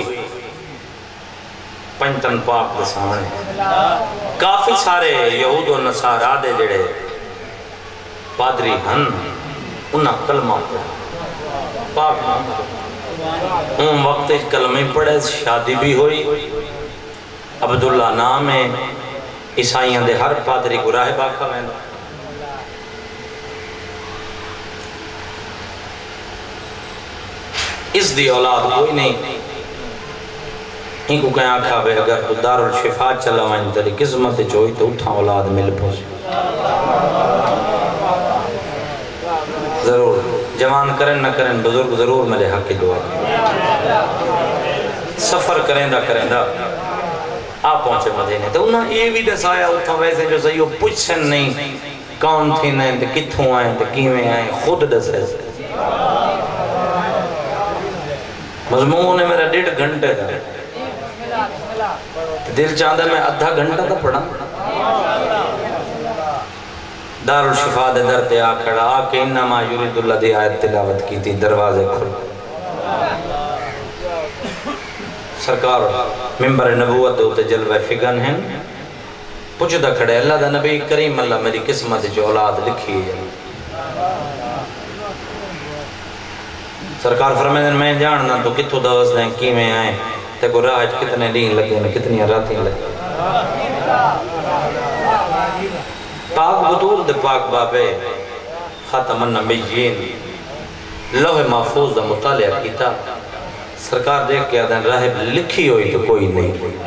A: پنجتن پاک دے سامنے کافی سارے یہود و نصارہ دے جڑے پادری ہن انہاں کلمہ پاک ان وقت کلمہ پڑھے شادی بھی ہوئی عبداللہ نام ہے عیسائیاں دے ہر پادری کو راہب آکھا میں اس دی اولاد کوئی نہیں ان کو کہیں آکھا بے اگر تو دار الشفا چلا وائن تری قسمت چوئی تو اٹھا اولاد مل پوچھ ضرور جوان کریں نہ کریں بزرگ ضرور ملے حق کی دعا سفر کریں دا آپ پہنچے مدینے تو انہاں یہ بھی دسایا اتھا ویسے جو صحیح پوچھن نہیں کون تھی نہیں تو کتھوں آئیں تو کیویں آئیں خود دسے مضمون ہے میرا 1.5 گھنٹے کا دل چاہتا ہے میں آدھا گھنٹہ تھا پڑھا دار الشفا دے در تے آ کھڑا آکے انما یرید اللہ دی آیت تلاوت کی تھی دروازے کھل سرکار ممبر نبوت ہوتے جلوہ فگن ہیں پوچھتا کھڑے اللہ دا نبی کریم اللہ میری قسمت جو اولاد لکھی ہے سرکار فرمائے میں جاننا تو کتھو دوست دیں کی میں آئیں تے کو راج کتنے دین لگے کتنی راتیں لگے پاک بطول دے پاک بابے خاتم النبیین لوح محفوظ دا مطالعہ کیتا سرکار دیکھ کے آدھیں راہب لکھی ہوئی تو کوئی نہیں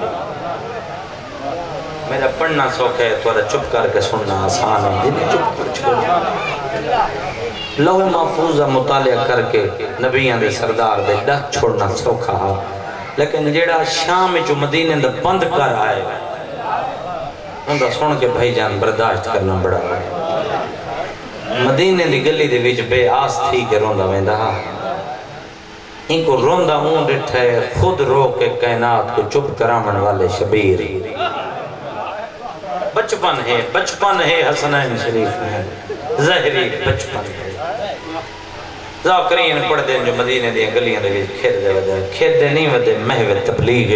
A: میرا پڑھنا سوکھ ہے تھوڑا چپ کر کے سننا آسان ہے دل چپ کر چھوڑنا لوح محفوظ دا مطالعہ کر کے نبیان دے سردار دے ڈک چھوڑنا سوکھا ہے لیکن جیڑا شام جو مدینے دا بند کر آئے ان دا سن کے بھائی جان برداشت کرنا بڑا ہے مدینے دی گلی دے وچ بے آس تھی کہ روندہ ویندہ ان کو روندہ ہوں ڈٹھے خود رو کے کائنات کو چپ کرامن والے شبیر بچپن ہے حسنین شریف ہے ظاہری بچپن ہے ذاکرین پڑھ دیں جو مدینے دیں گلیاں دے کھید دے ودے کھید دے نہیں ودے محو تبلیغ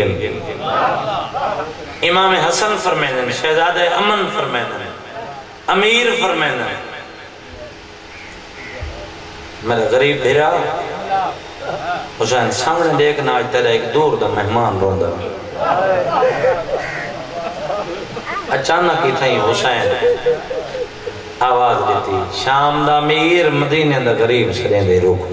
A: امام حسن فرمائن شہزادہ امن فرمائن امیر فرمائن میرا غریب بھیرا حسین سامنے دیکھنا آج تیرا ایک دور دا مہمان روندہ اچانک ہی تھا حسین آواز دیتی شام دا امیر مدینے دا غریب سریں دے رک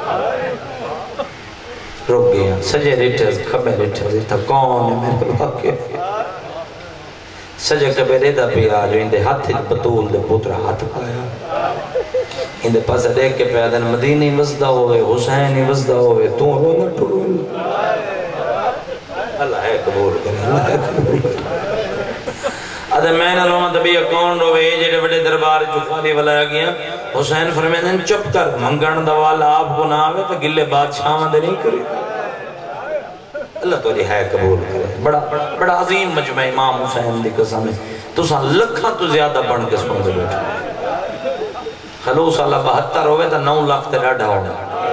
A: گیا سجے ریٹھز کھبے ریٹھز تھا کون ہے میرے واقع سجے کبے ریدہ پیا جو اندے ہاتھ بطول دے پوترہ ہاتھ پایا اندے پاس دیکھ کے پیادن مدینی وزدہ ہوئے حسینی وزدہ ہوئے تو رونا ٹھوڑ اللہ ہے قبول کرے اللہ ہے قبول کرے ادھے میں نہ رونا دبی کون روے جڑے بڑے دربار جو خالی والا گیا حسین فرمیدن چپ کر منگن دوالا آپ کو نہ آوے تو گلے بادشاہ مندے نہیں کرے اللہ تو ہے قبول کرے بڑا عظیم مجمع امام حسین دی قسم ہے تو ساں لکھاں تو زیادہ بڑھ کے سن دے بیٹھا خلوص اللہ 72 ہوئے تا 9 لاکھ تے ڈاڑھا ہونا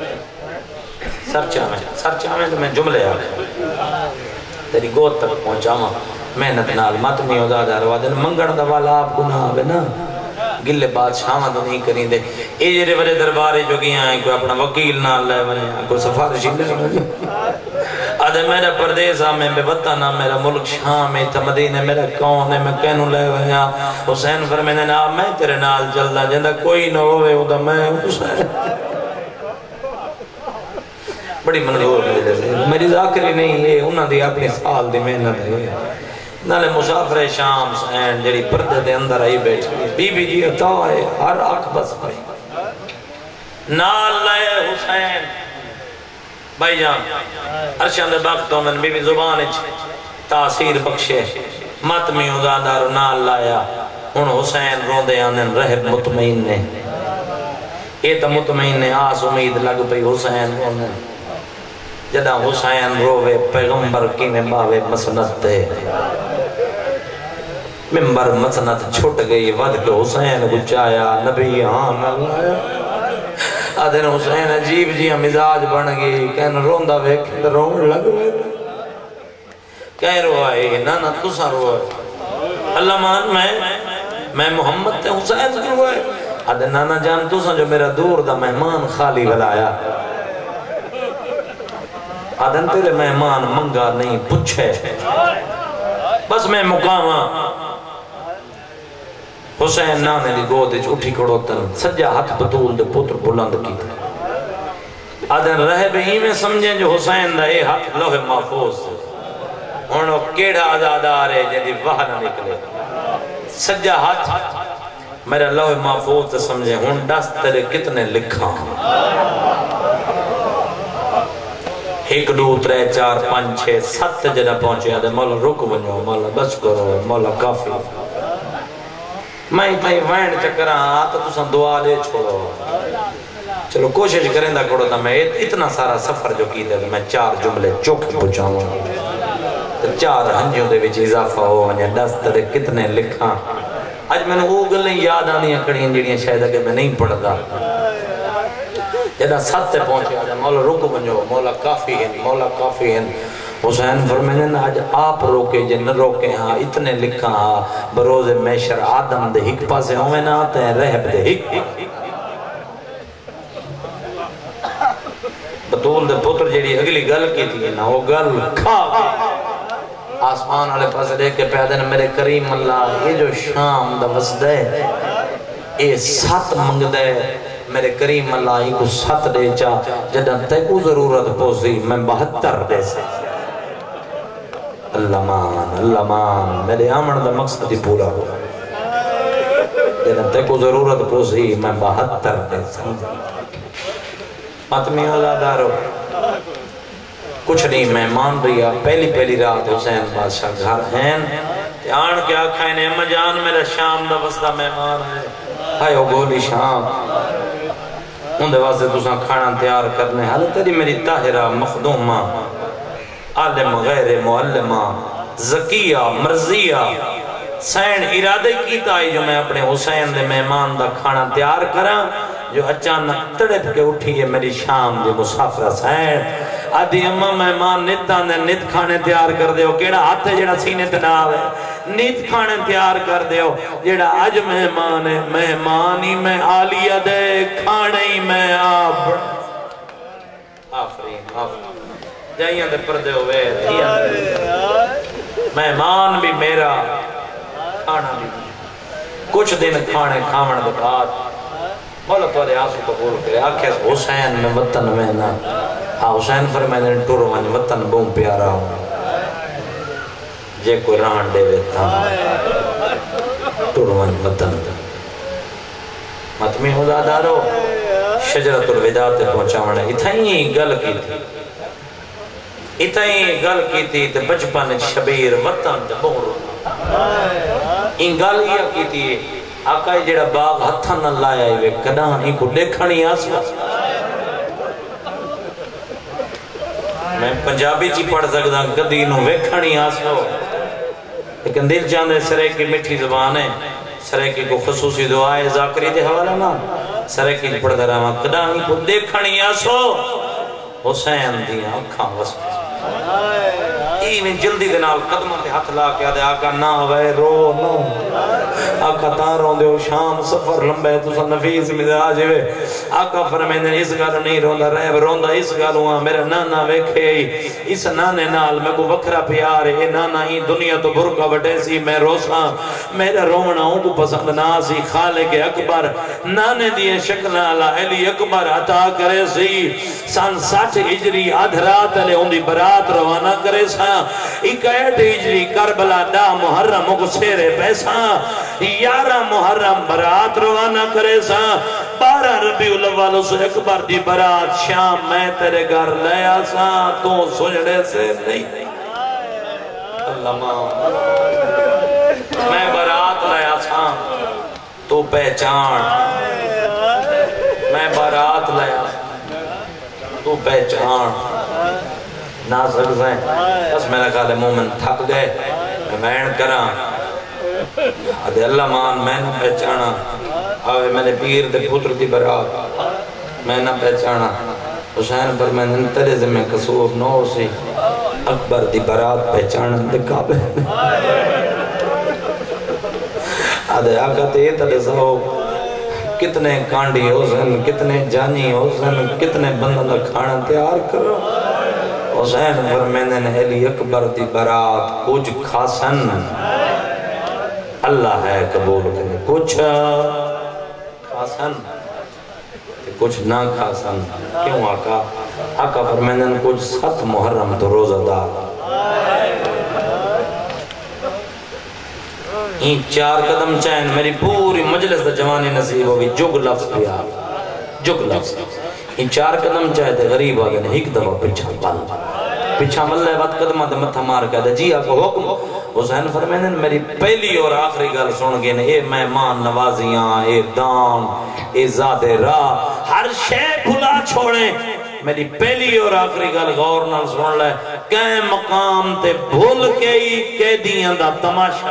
A: سر چاہمیں تو میں جملے آگا تیری گود تک پہنچا محنت نال مت نہیں ہوتا جا رہا دن منگن دا والا آپ کو نہ آوے نا گلے بادشاہ تو نہیں کریں دے اے جڑے بڑے دربارے جو گیا ہیں کوئی اپنا وکیل نہ لے بنے کوئی سفارشی لے بنے آدھے میرا پردیس میں بے وطن میرا ملک شام ہے تھا مدینہ میرا کون ہے میں کہنوں لے بنے حسین فرمینے نا میں تیرے نال جلدہ جندہ کوئی نہ ہوئے ہوتا میں حسین بڑی منظور میری ذاکری نہیں ہے انہاں دی اپنی سال دی محنت ہے نالے مسافر شام سین جڑی پردے دے اندر آئی بیٹھی بی بی جی عطا ہے ہر آنکھ بس بھائی نال لائے حسین بھائی جان ارشان دے باقتوں میں بی بی زبان تاثیر بخشے ماتمی ازادار نال لایا ان حسین روندے آنن رہب مطمئن نے اے تا مطمئن نے آس امید لگ پئی حسین روندے جدہ حسین روے پیغمبر کی میں باوے مسنت تے ممبر مسنت چھوٹ گئی ود کے حسین گچایا نبی آن اللہ آدھن حسین عجیب جی مزاج بن گئی کہن روندہ ویکھیں رون لگ گئے کہیں روائے نانا تسا روائے اللہ مان میں محمد تے حسین سے روائے آدھن نانا جان تسا جو میرا دور دا مہمان خالی بلایا آدھن تیرے مہمان منگا نہیں پچھے بس میں مقامہ حسین نانے دی گودج اٹھی کھڑوتن سجا ہاتھ بطول دے پتر بلند کی تھا آدھن رہے بہی میں سمجھیں جو حسین دا اے ہاتھ لوح محفوظ سے انہوں کیڑا آزادار ہے جدی وہاں نہ نکلے سجا ہاتھ میرا لوح محفوظ سے سمجھیں ہون دست تیرے کتنے لکھا ایک دو ترے چار پانچ چھے ست جدہ پہنچے آدھے مولا رک بنو مولا بس کرو مولا کافی میں اتنی وینڈ چکرہ آتا تو سن دعا دے چھوڑو چلو کوشش کریں دا کھڑو تا میں اتنا سارا سفر جو کی دے میں 4 جملے چوک پہنچاؤں تو 4 ہنجوں دے وچ اضافہ ہو ونیا دست دے کتنے لکھاں آج میں نے وہ گلیں یاد آنی کھڑیاں جڑیاں شاید کہ میں نہیں پڑھتا جدہ 7 تے پہنچے آجا مولا رک بنجو مولا کافی ہیں مولا کافی ہیں حسین فرمینن آج آپ روکے جن روکے ہاں اتنے لکھا ہاں بروز میشر آدم دے ہک پاسے ہوئے نہ آتے ہیں رہب دے ہک بطول دے پتر جیڑی اگلی گل کی تھی نا وہ گل کھا آسمان والے پاس دیکھ کے پیادے نے میرے کریم اللہ یہ جو شام دا وسدے اے 7 منگ دے میرے کریم اللہ ہی کو 7 دے چا جدہ تے کو ضرورت پوزی میں 72 دے سے اللہ مان میرے آمن دا مقصد ہی پورا ہو جدہ تے کو ضرورت پوزی میں 72 دے سے ماتمی اللہ دارو کچھ نہیں مہمان رہیا پہلی رات حسین بادشاہ گھر ہیں آن کے آکھائیں نے امہ جان میرا شام دا وسدہ مہمان ہے ہائے او گولی شام ان دے واسطے تُساں کھانا تیار کرنے حالت تیری میری طاہرہ مخدومہ عالم غیر معلمہ زکیہ مرضیہ سین ارادے کیتا ہے جو میں اپنے حسین دے مہمان دا کھانا تیار کراں جو اچانک تڑپ کے اٹھی ہے میری شام دے مسافرہ سین آدھی اممہ مہمان نت کھانے تیار کر دے ہو کیڑا ہاتھ ہے جڑا سینے تناو ہے نت کھانے تیار کر دے ہو جڑا آج مہمان ہے مہمانی میں آلیہ دے کھانے ہی میں آپ آفرین جائیاں دے پردے ہوئے مہمان بھی میرا کھانا بھی کچھ دن کھانے کھامن دے بعد مولا توڑے آنسو قبول کرے آکھے حسین میں وطن میں نا ہاں حسین فرمائے ٹورو میں وطن بہن پیارا ہوں جے کوئی ران دے بیتا ٹورو میں وطن ماتمی خدا دارو شجرت الوداع تے پہنچاونے اتھائی گل کی تھی اتھائی گل کی تھی تے بچپن شبیر وطن تے بہن رونا ان گل یہ کی تھی آقای جڑا باغ ہتھا نہ لایا ہے کداں ہی کو دیکھنی آسوا میں پنجابی چی پڑھ سکتا کدی نو ویکھنی آسوا لیکن دل چاندے سریکی مٹھی زبان ہے سریکی کو خصوصی دعائے ذاکری دے حوالہ نا سریکی پڑھ در آمد کداں ہی کو دیکھنی آسوا حسین دیا اکھاں وسط ایویں جلدی دے نال قدموں تے ہاتھ لا کے آدھے آقا نہ ہوئے رو نہ آقا تاں دے ہو شام سفر لمبے تسا نفیس مزاج ہوئے آقا فرمیندے اس گل نہیں روندا رہے روندا اس گل ہوا میرا نانا ویکھے اس نانے نال میں کو وکھرا پیار اے نانا ہی دنیا تو برکا وٹے سی میں روساں میرا رونا ہوں کو پسند نہ سی خالق اکبر نانے دیئے شکل اللہ علی اکبر عطا کرے سی سن 60 ہجری آدھ رات علی ان دی برات روانہ کرے سا 61 ہجری کربلا دا محرم کو سیرے پیسا 11 محرم برات روانہ کرے سا 12 ربیع الاول سے اکبر دی برات شام میں تیرے گھر لے آسا تو سجڑے سے نہیں اللہ میں برات لے آسا تو پہچان میں برات لے آسا تو پہچان نہ سکتے ہیں بس میرا خیال مومن تھک گئے میں بین کرا ادھے اللہ مان میں نہ پہچانا آوے میں نے پیر دے پتر دی برات میں نہ پہچانا حسین پر میں نے تیرے زمین قصور نو سی اکبر دی برات پہچانا دکھا بے ادھے آقا تے تلے سہو کتنے کانڈی ہو سن کتنے جانی ہو سن کتنے بندہ کھانا تیار کرو حسین فرمیندن علی اکبر دی برات کچھ خاصن اللہ ہے قبول کرے کچھ خاصن کچھ نہ خاصن کیوں آقا آقا فرمیندن کچھ 7 محرم تو روزہ دار این 4 قدم چین میری پوری مجلس دا جوانی نصیب ہوگی جگ لفظ پیا جگ لفظ این 4 قدم چاہے دے غریب آگے نے ایک دفعہ پچھا بند پچھا ملے بات قدمہ دے متھا مار کے دے جی آقا حکم حسین فرمیندن میری پہلی اور آخری گل سن گئے اے مہمان نوازیاں اے دان اے ذات راہ ہر شے بھلا چھوڑیں میری پہلی اور آخری گل غور نال سن لے کہیں مقام تے بھول کے ہی قیدیاں دا تماشا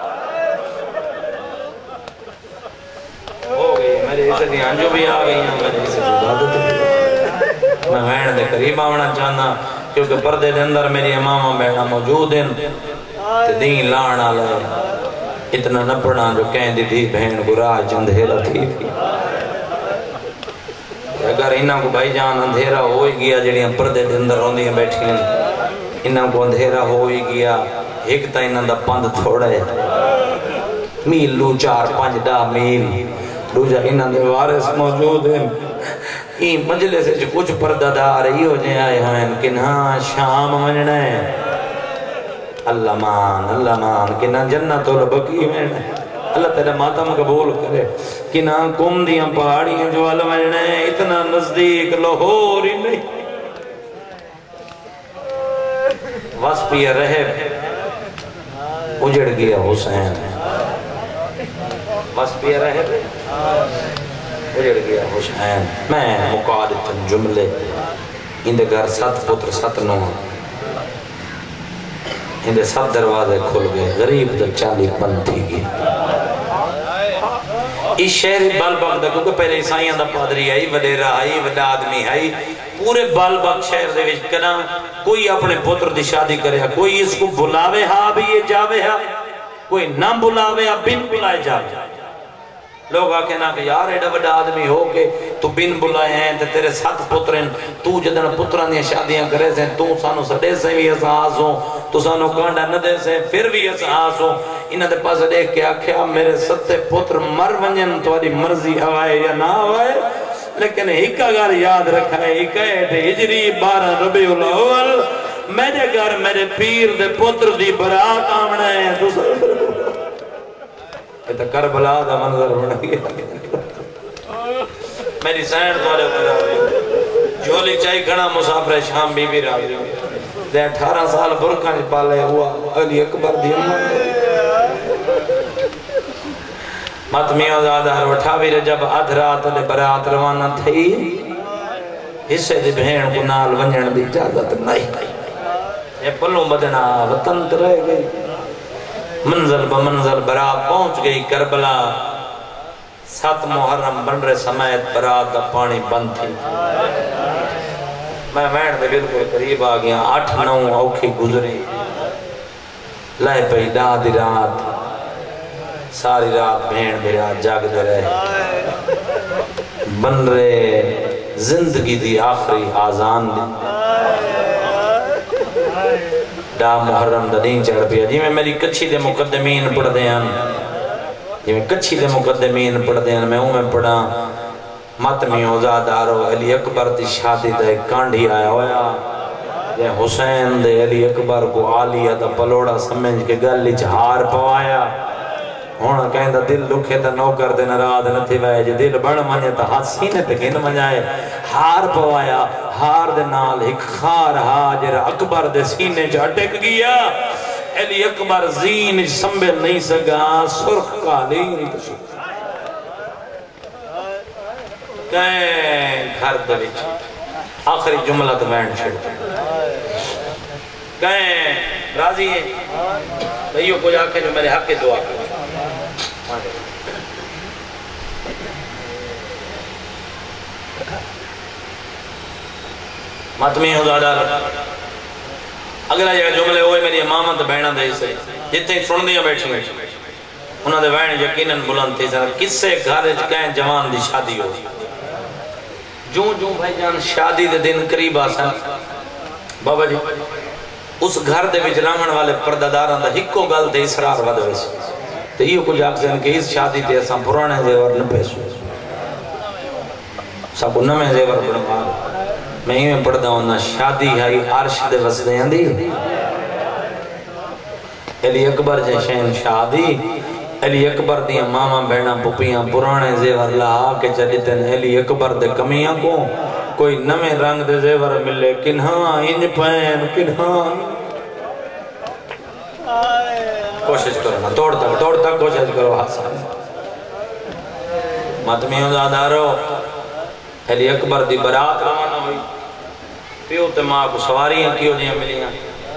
A: ہو گئی میرے عزتیاں جو بھی آ گئی ہیں میرے عزت عبادت بھی میں وین دے قریب آونا چاہنا کیونکہ پردے دے اندر میری امامہ بیٹھا موجود ہیں دین لانا لے اتنا نپڑا جو کہیں دی تھی بہن گراہ اندھیرا تھی اگر انہاں کو بھائی جان اندھیرا ہوئی گیا جڑیاں پردے دے اندر ہوندیاں بیٹھی ہیں انہاں کو اندھیرا ہوئی گیا ایک تا انہاں دا پند تھوڑا ہے میل لو 4-5 دا میل دوجا انہاں دے وارث موجود ہیں این مجلس سے کچھ پردہ دار ہی ہو جائے آئے ہیں کہ ہاں شام مننا ہے اللہ مان کہ نہ جنت البقی میں اللہ تیرا ماتم قبول کرے کہ نہ کم دیاں پہاڑیاں جو اللہ مننا ہے اتنا نزدیک لاہور ہی نہیں واسپیہ رہے اجڑ گیا حسین واسپیہ رہے اجڑ گیا حسین میں مقادت جملے اندے گھر 7 پتر 7 نو اندے 7 دروازے کھل گئے غریب دا 40 پن تھی گئے اس شہر بالباغ دا کیونکہ پہلے عیسائیاں دا پادری آئی وڈیرہ آئی وڈا آدمی آئی پورے بالباغ شہر دے وچ کنا کوئی اپنے پتر دی شادی کرے کوئی اس کو بلاوے ہاں بھی یہ جاوے ہاں کوئی نہ بلاوے ہاں بن بلائے جاوے لوگ آکھیں نا کہ یار ایڈا بڑا آدمی ہو کہ تو بن بلائے ہیں تے تیرے 7 پتریں تو جدن پتران دیا شادیاں کرے سے تو سانو سڑے سے بھی احساس ہوں تو سانو کانڈا نہ دے سے پھر بھی احساس ہوں انہاں دے پاس دیکھ کے آکھیا میرے 7 پتر مر ونجن تمہاری مرضی ہوائے یا نہ ہوائے لیکن ایک گھر یاد رکھا ہے 61 ہجری 12 ربیع الاول میرے گھر میرے پیر دے پتر دی برات آمنا ہے یہ تو کربلا دا منظر بنا گیا میری سینڈ دوارے بنا گئی جھولی چاہی کھڑا مسافر شام بی بی را گئی دے 18 سال برکان پالے ہوا علی اکبر دی ماتمیوں زیادہ اٹھاوی رجب آدھ رات لے برات روانہ تھی حصے دی بہن کو نال ونجن دی اجازت نہیں یہ پلوں بدنا وطن رہ گئی منزل بمنزل برات پہنچ گئی کربلا 7 محرم بن رہے سمیت برات دا پانی بند تھی میں وین دے بالکل قریب آ گیا 8-9 اوکھی گزری لائے پئی ڈا دی رات ساری رات بھین بھیرا جاگ دے رہے بن رہے زندگی دی آخری آزان دی ڈا محرم دا نہیں چڑھ پیا جی میں میری کچھی دے مقدمین پڑھ دیاں جی میں کچھی دے مقدمین پڑھ دیاں میں پڑھا ماتمی اوزادارو علی اکبر دی شادی دا ایک کانڈی آیا ہویا یہ حسین دے علی اکبر کو آلیہ دا پلوڑا سمجھ کے گلی چہار پوایا ہونا کہیں دا دل لکھے تا نوکر دے نراد نتھی وائے جی دل بڑھ منجے تا ہاتھ سینے تے گھن منجائے ہار پوایا ہار دے نال ایک خار حاجر اکبر دے سینے چا اٹک گیا علی اکبر زین سنبھل نہیں سگا سرخ قالین تشکر کہیں گھر دے وچ آخری جملہ تو بینڈ چھڑ کہیں راضی ہے بھئیو کچھ آنکھیں جو میرے حق کے دعا کریں ماتمی حضادار اگلا جگہ جملے ہوئے میری امامت بینہ دے سے جتنے سن دیا بیٹھی انہوں نے وین یقیناً بلند تھی سر کس سے گھر کہیں جوان دی شادی ہو جوں بھائی جان شادی دے دن قریب آسان بابا جی اس گھر دے وچ رہن والے پرداداراں دا ہکو گل تے اسرار ود ویسے تے یہ کچھ آکھن کہ اس شادی تے اساں پرانے زیور نہ پیسو سب نویں زیور بنوا میں ہی میں پڑھدا ہوں نا شادی ہے عرش دے وسدے اندی علی اکبر جے شین شادی علی اکبر دیا ماما بہنا پپیاں پرانے زیور لہا کے چلیتن علی اکبر دے کمیاں کو کوئی نمیں رنگ دے زیور ملے کنہاں انج پین کنہاں کوشش کرو نا توڑ تک کوشش کرو حسن ماتمیوں زادارو علی اکبر دی برات روانہ ہوئی پیو تے ماں کو سواریاں کیوں دیاں ملیاں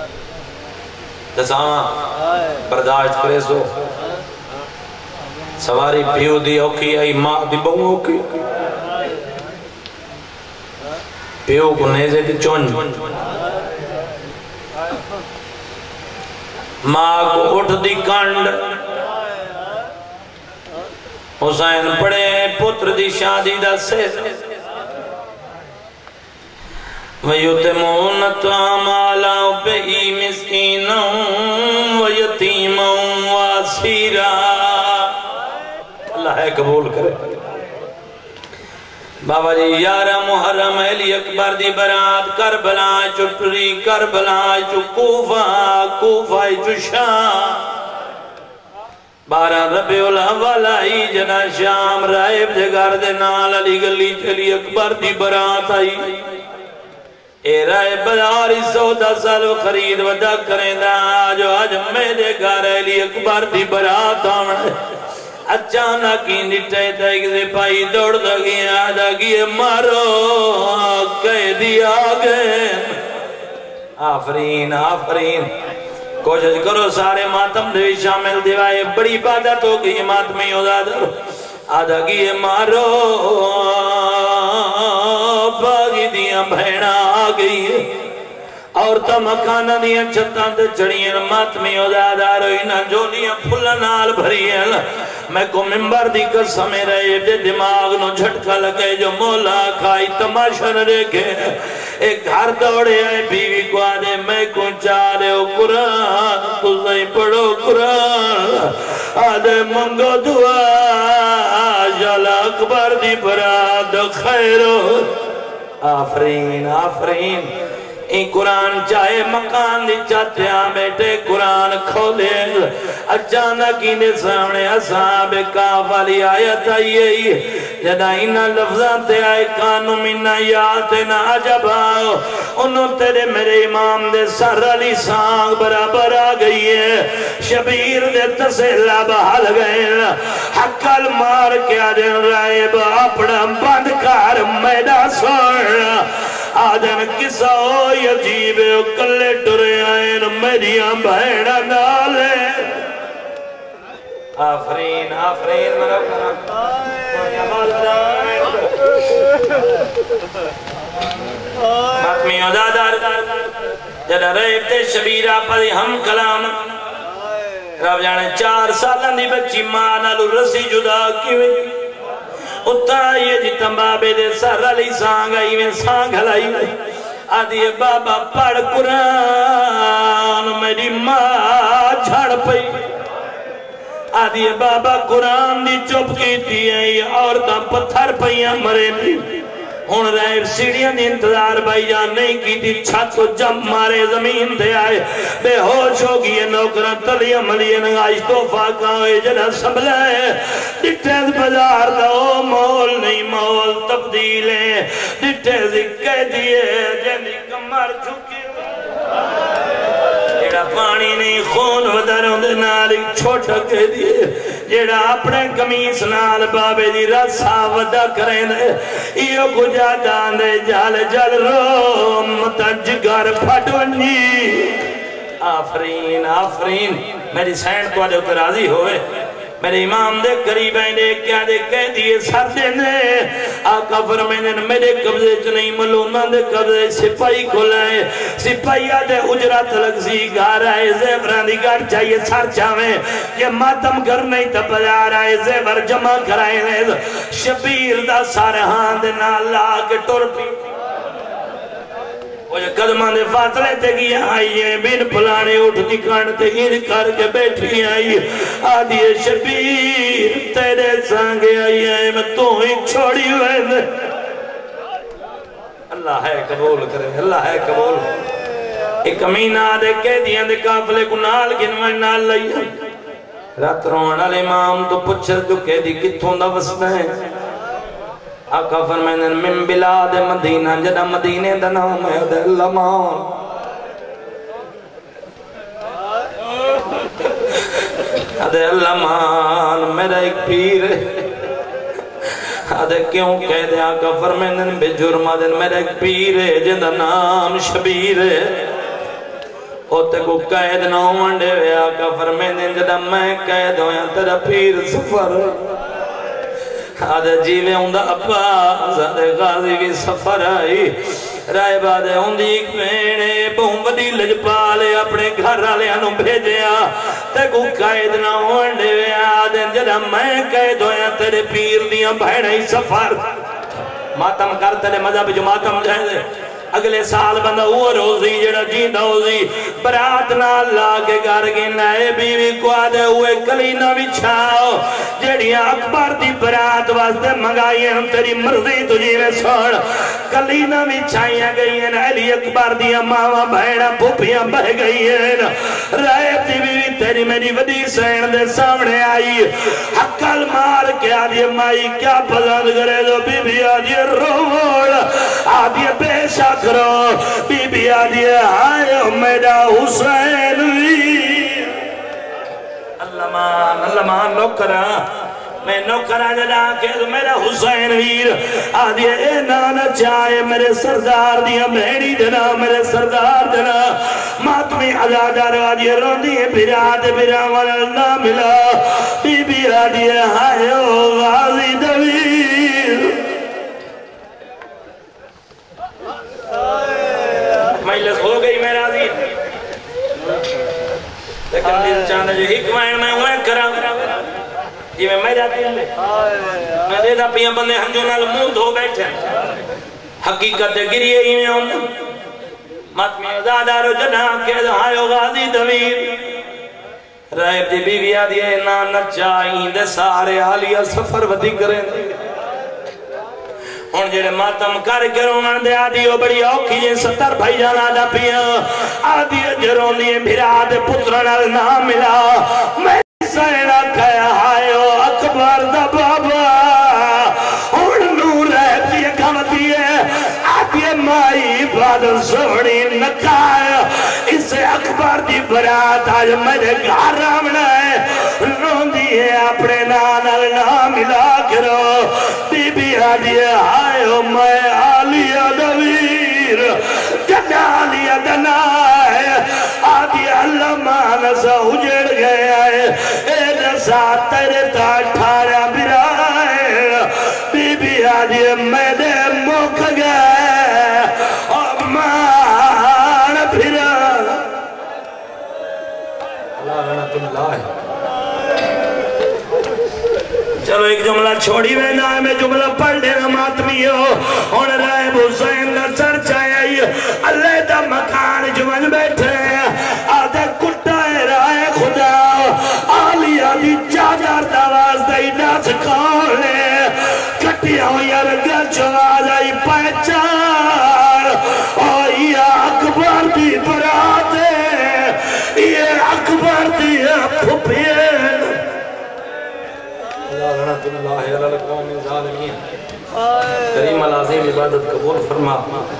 A: دساواں برداشت کرے سو سواری پیو دی اوکی آئی ماں دی بہو اوکی پیو کو نیزے دی چونج ماں کو اٹھ دی کانڈ حسین پڑے پتر دی شادی دا سیز وَيُتِمُونَ الطَّعَامَ عَلَىٰ بِهِ مِسْكِينًا وَيَتِيمًا وَأَسِيرًا اللہ ہے قبول کرے بابا جی 11 محرم علی اکبر دی برات کربلا چٹری کربلا چو کوفہ چو شام 12 ربیع الاول آئی جنا شام رائب جگر دے نال علی گلی چلی اکبر دی برات آئی اے رائے بداری 14 سال خرید ودا کریں دا جو آج میرے گھر علی اکبر دی برات آمنے اچانک ہی نٹے دیکھ دے پائی دوڑ دگیا مارو قیدی آگئے آفرین کوشش کرو سارے ماتم دے شامل دیوائے بڑی عبادت ہو گئی ماتمی ہو آدھگی مارو باغی دیاں بھیڑا آگئی اور تا مکانہ دیاں چھتاں تے چڑھیں ماتمی ہو دادارو انہاں جولیاں پھلنال بھری ہیں میں کو ممبر دی قسم رہے دے دماغ نو جھٹکا لگے جو مولا کھائی تماشا نہ دیکھے ایک گھر دوڑے آئے بیوی کو آدھے میں کو چاہے ہو قرآن تو نہیں پڑھو قرآن آدھے منگو دعا جالا اکبر دی براد خیرو آفرین این قرآن چاہے مکان دی چاہتے ہیں بیٹے قرآن کھولے اچانک ہی نے سامنے اصحاب کاف والی آیت آئی جدا انہا لفظان تے آئے کانو منہ یاتنا عجب آؤ انہوں تیرے میرے امام دے سر علی سانگ برابر آ گئی ہے شبیر دے تسلہ بحال گئے حقل مار کے آدن رائب اپنا بند کار میدہ سوڑ آدن کسا ہو یجیب کلے ٹرے آئین میریاں بھیڑا نالے آفرین مرو کرم ماتمی ماتمی ادادار جڑا ریب تے شبیر آپا دی ہم کلام رب جانے 4 سالہ دی بچی ماں نالو رسی جدا کیویں اتنا یہ جی تمبابے دے سر علی سانگ آئی میں سانگ ہلائی آدھی بابا پڑھ قرآن میری ماں جھڑ پئی آدھی بابا قرآن دی چپ کی تھی عورتاں پتھر پئیاں مرے دی ہون رائب سیڑھیاں دی انتظار بھائی جان نہیں کی تھی چھت کو جم مارے زمین دے آئے بے ہوش ہو گئی نوکران تلیاں ملیاں نگاش توفہ کھاوے جنہ سنبھلائے ڈٹیز بازار دا مول نہیں مول تبدیلیں ڈٹیز کہہ دیئے جنی کمر جھکے جیڑا پانی نہیں خون ودروں دے نال چھوٹا کہہ دیئے جیڑا اپنے کمیس نال بابے دی رسا ودا کریں دے ایو کجا دان دے جال جال روم تا جگر پھٹ ونجی آفرین آفرین میری سینڈ کو آدھے اتر راضی ہوئے میرے امام دے قریب ہیں دے کیا دے کہہ دیئے سر دے نے آقا فرمائنے میرے قبضے چنئی ملونہ دے قبضے سپائی کھلائے سپائی آدھے اجرات لگزی گھار آئے زیوران دی گھر چاہیے سر چاہویں یہ ماتم گھر نہیں تا بجار آئے زیور جمع کرائے لے شبیر دا سارہان دے نالا کے ٹور پی وہ جو قدمان دے فاصلے تے گیا آئی ہے بین پلانے اٹھ دکھان تے گیر کر کے بیٹھی آئی آدھی شبیر تیرے سانگے آئی ہے میں تو ہی چھوڑی ہوئے دے اللہ ہے قبول کرے اللہ ہے قبول ایک امینہ آدھے کہہ دیا دے کافلے کو نال گنوائے نال لئی رات روان علی امام تو پچھر جو کہہ دی کتھوں دا وسنا ہے آقا فرمائن من بلاد مدینہ جدہ مدینے دا نام ہے دے لمان دے لمان میرا ایک پیر دے کیوں کہہ دے آقا فرمائن بے جرمہ دے میرا ایک پیر ہے جدہ نام شبیر ہے اوتے کو قید نہ ہوندے وے آقا فرمائن جدہ میں قید ہویا تیرا پیر سفر آدھے جیوے ہوندہ اپا آدھے غازی بھی سفر آئی رائے بادے ہوندی ایک پینے بہن بدی لج پالے اپنے گھر آلے انہوں بھیجیا تے کو قید نہ ہوندے وے آدھے جدہ میں قید ہویا تیرے پیر دیاں بہنائی سفر ماتم کر تیرے مذہب جو ماتم جائے دے اگلے سال بندہ وہ روزی جڑا جیندہ ہوزی برات نہ اللہ کے گھر گنائے بیوی کو آدھے ہوئے کلینہ بچھاؤ جڑیاں اکبر دی برات واسطے منگائیے ہم تیری مرضی تجھی میں سوڑ کلینہ بچھائیاں گئی ہیں علی اکبر دیا ماما بہنہ پھوپیاں بہ گئی ہیں رائب دی بیوی تیری میری ودی سین دے سامنے آئی حقل مار کے آدھے مائی کیا پسند کرے دو بی بی آدھے روڑ آدھے بے شک کرو بی بی آدھی آئے میرا حسین اللہ مان نوکرہ میں نوکرہ جدا کہ میرا حسین ویر آدھی اے نانا چاہے میرے سردار دیا بہنی دنا میرے سردار دنا ماتمی عزادار آدھی روندی ہے بھرا والا نہ ملا بی بی آدھی آئے غازی دویر مجلس ہو گئی میرا دی لیکن دل چاندہ جو حکمائن میں ہوئے کرام یہ میں جاتی ہوں میں دیتا پیاں بندے ہنجوں نال مون دھو بیٹھے حقیقت گریے ہی میں ہوں ماتمی ازادارو جنہ کے دہائیو غازی دویر رائب دی بیوی آدھی ہے نا نچائیں دے سارے آلیہ سفر ودی کریں ہون جڑے ماتم کر کے رومن دے آدھی ہو بڑی اوکھی جن 70 بھائی جانا دا پیا آدھی جرون دیئے بھرا دے پترن نہ ملا میں سینا کہا ہائیو اکبر دا بابا ہون نور رہتی ہے کھمتی ہے آدھی مائی بادل سوڑی نکایا اسے اکبر دی برات آج میرے گھر آمنا ہے رون دیئے اپنے نانل نہ ملا کرو بی بی آدھی آئے میں آلیہ دویر جنا آلیہ دنا ہے آدھی اللہ مانسا اجڑ گیا ہے اے نسا تیرے تا ٹھارا برائے بی بی آدھی میں دے مک گئے اور ماں
B: چھوڑی وے نہ میں جملہ پڑھ لینا ماتمی ہو اور رائب حسین دا سر چاہیے اللہ دا مکان جمن بیٹھے آدھے کٹا ہے رائے خدا آلیا دی چادر دواز دائی ناس کھولے کٹیا ہوئی رگا چواز آئی پہچان آئی اکبر دی برات ہے یہ اکبر دی پھپین اللہ رحمت اللہ علی القوم الظالمین کریم العظیم عبادت قبول فرما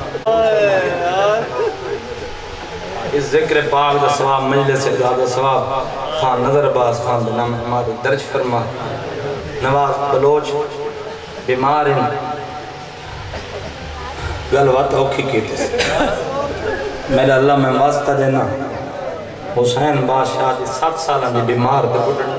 B: اس ذکر پاک دا ثواب مجلس اعداد ثواب خان نظر عباس خان دا نام ہمارے درج فرما نواز بلوچ بیمار ہیں گلوات اوکھی کیتے سے میرا اللہ میں واسطہ دینا حسین بادشاہ دی 7 سالہ دی بیمار دے بڑھنے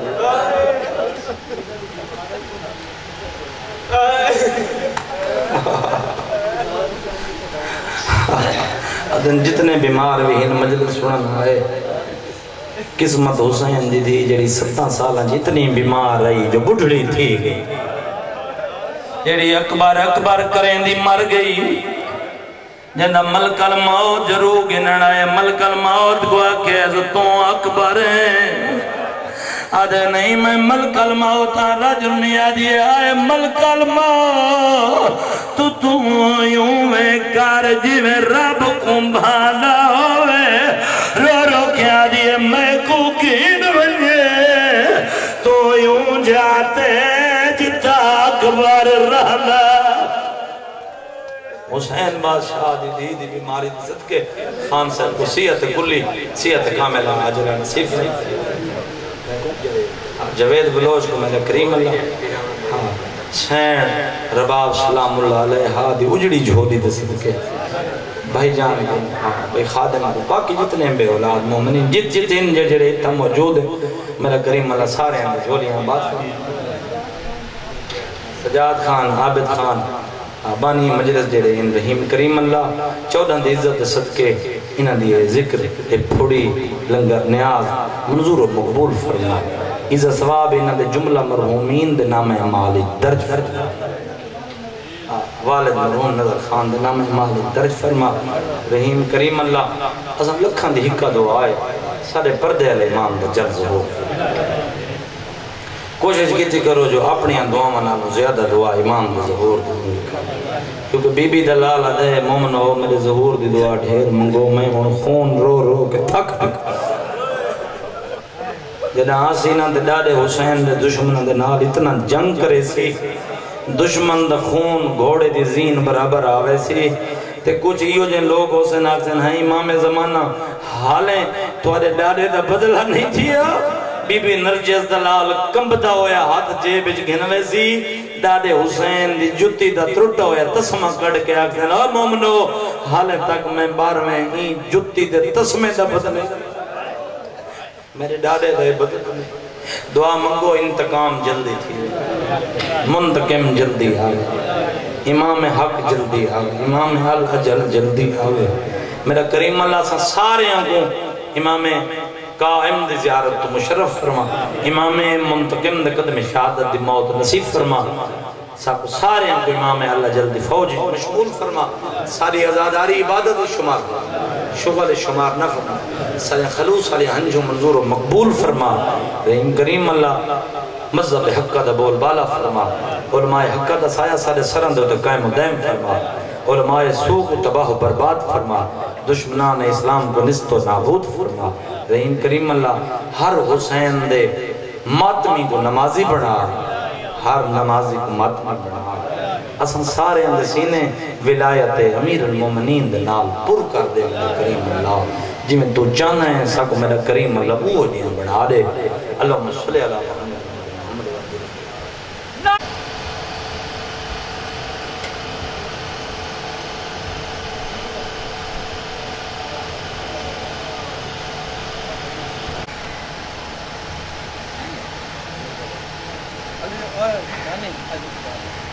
B: ادن جتنے بیمار بھی ان مجلس سنن آئے قسمت حسین دی دی جڑی 7 سالہ جتنی بیمار رہی جو بڑھڑی تھی گئی جڑی اکبر اکبر کریں دی مر گئی جنہ ملک الموت جرو گنن آئے ملک الموت کو کہ تو اکبر ہیں آدھے نہیں میں ملک الموت رجل نہیں آدھے آئے ملک الموت تو یوں میں کار جی میں رب کو بھالا ہوئے رو رو کیا دیئے میں کو کین بنجے تو یوں جاتے جتا اکبر رہنا حسین بادشاہ دی دی بیماری دی صدقے خان صاحب کو سیعت کلی سیعت کاملہ عجلہ نصیب جوید بلوچ کو میں نے کریم اللہ سین رباب سلام اللہ علیہ دی اجڑی جھوڑی دی صدقے بھائی جان بھائی خادم باقی جتنے بے اولاد مومنین جت ان جڑے اتنا موجود ہیں میرا کریم اللہ سارے ہیں جھولیاں بات سجاد خان عابد خان بانی مجلس جڑے ان رحیم کریم اللہ 14 دی عزت صدقے انہاں دی ذکر پھوڑی لنگر نیاز منظور و مقبول فرما عزت ثواب انہاں دے جملہ مرحومین دے نام اعمال درج فرما والد مرحوم نظر خان دے نام اعمال درج فرما رحیم کریم اللہ ازم لکھاں دی حقہ دعا ہے سارے پردے علی امام دا جلز ہو کوشش کیتی کرو جو اپنی دعا منالو زیادہ دعا امام دا ظہور دی کیونکہ بی بی دلال دے مومن ہو میرے ظہور دی دعا ڈھیر منگو میں ہوں خون رو رو کے تھک جدہ آسینہ دے ڈاڑے حسین دے دشمن دے نال اتنا جنگ کرے سی دشمن دا خون گھوڑے دی زین برابر آوے سی تے کچھ ایو جن لوگ حسین آکسن ہیں امام زمانہ حالیں توارے ڈاڑے دا بدلہ نہیں تھیا بی بی نرجس دلال کمبتا ہویا ہاتھ جیب اچ گھنوے سی دادے حسین دی جتی دا ترٹا ہویا تسمہ کڑ کے آکھن اور مومنو حالے تک میں بار میں ہی جتی دے تسمے دا بدلے میرے ڈاڈے دے بدلے دعا منگو انتقام جلدی تھی منتقم جلدی آگے امام حق جلدی آگے امام الحجل جلدی آگے میرا کریم اللہ سے سارے آنکھوں امام قائم دی زیارت تو مشرف فرما امام منتقم دے قدم شہادت دی موت نصیب فرما سارے ہم کو امام اللہ جلدی فوج مشغول فرما ساری ازاداری عبادت شمار شغل شمار نہ فرما سارے خلوص علی ہنجو منظور و مقبول فرما رحیم کریم اللہ مذہب حقہ دا بول بالا فرما علماء حقہ دا سایہ سارے سرند و قائم و دائم فرما علماء سوق و تباہ و برباد فرما دشمنان اسلام کو نست و نابود فرما رحیم کریم اللہ ہر حسین دے ماتمی کو نمازی بڑھا ہر نمازی کو ماتمی بڑھا اصلا سارے اندے سینے ولایت امیر المومنین دے نال پر کر دے میرے کریم اللہ جی میں تو جانا ہے ساکو میرا کریم اللہ وہ دیاں بڑھا دے اللہم صلی اللہ محمد
C: Ay,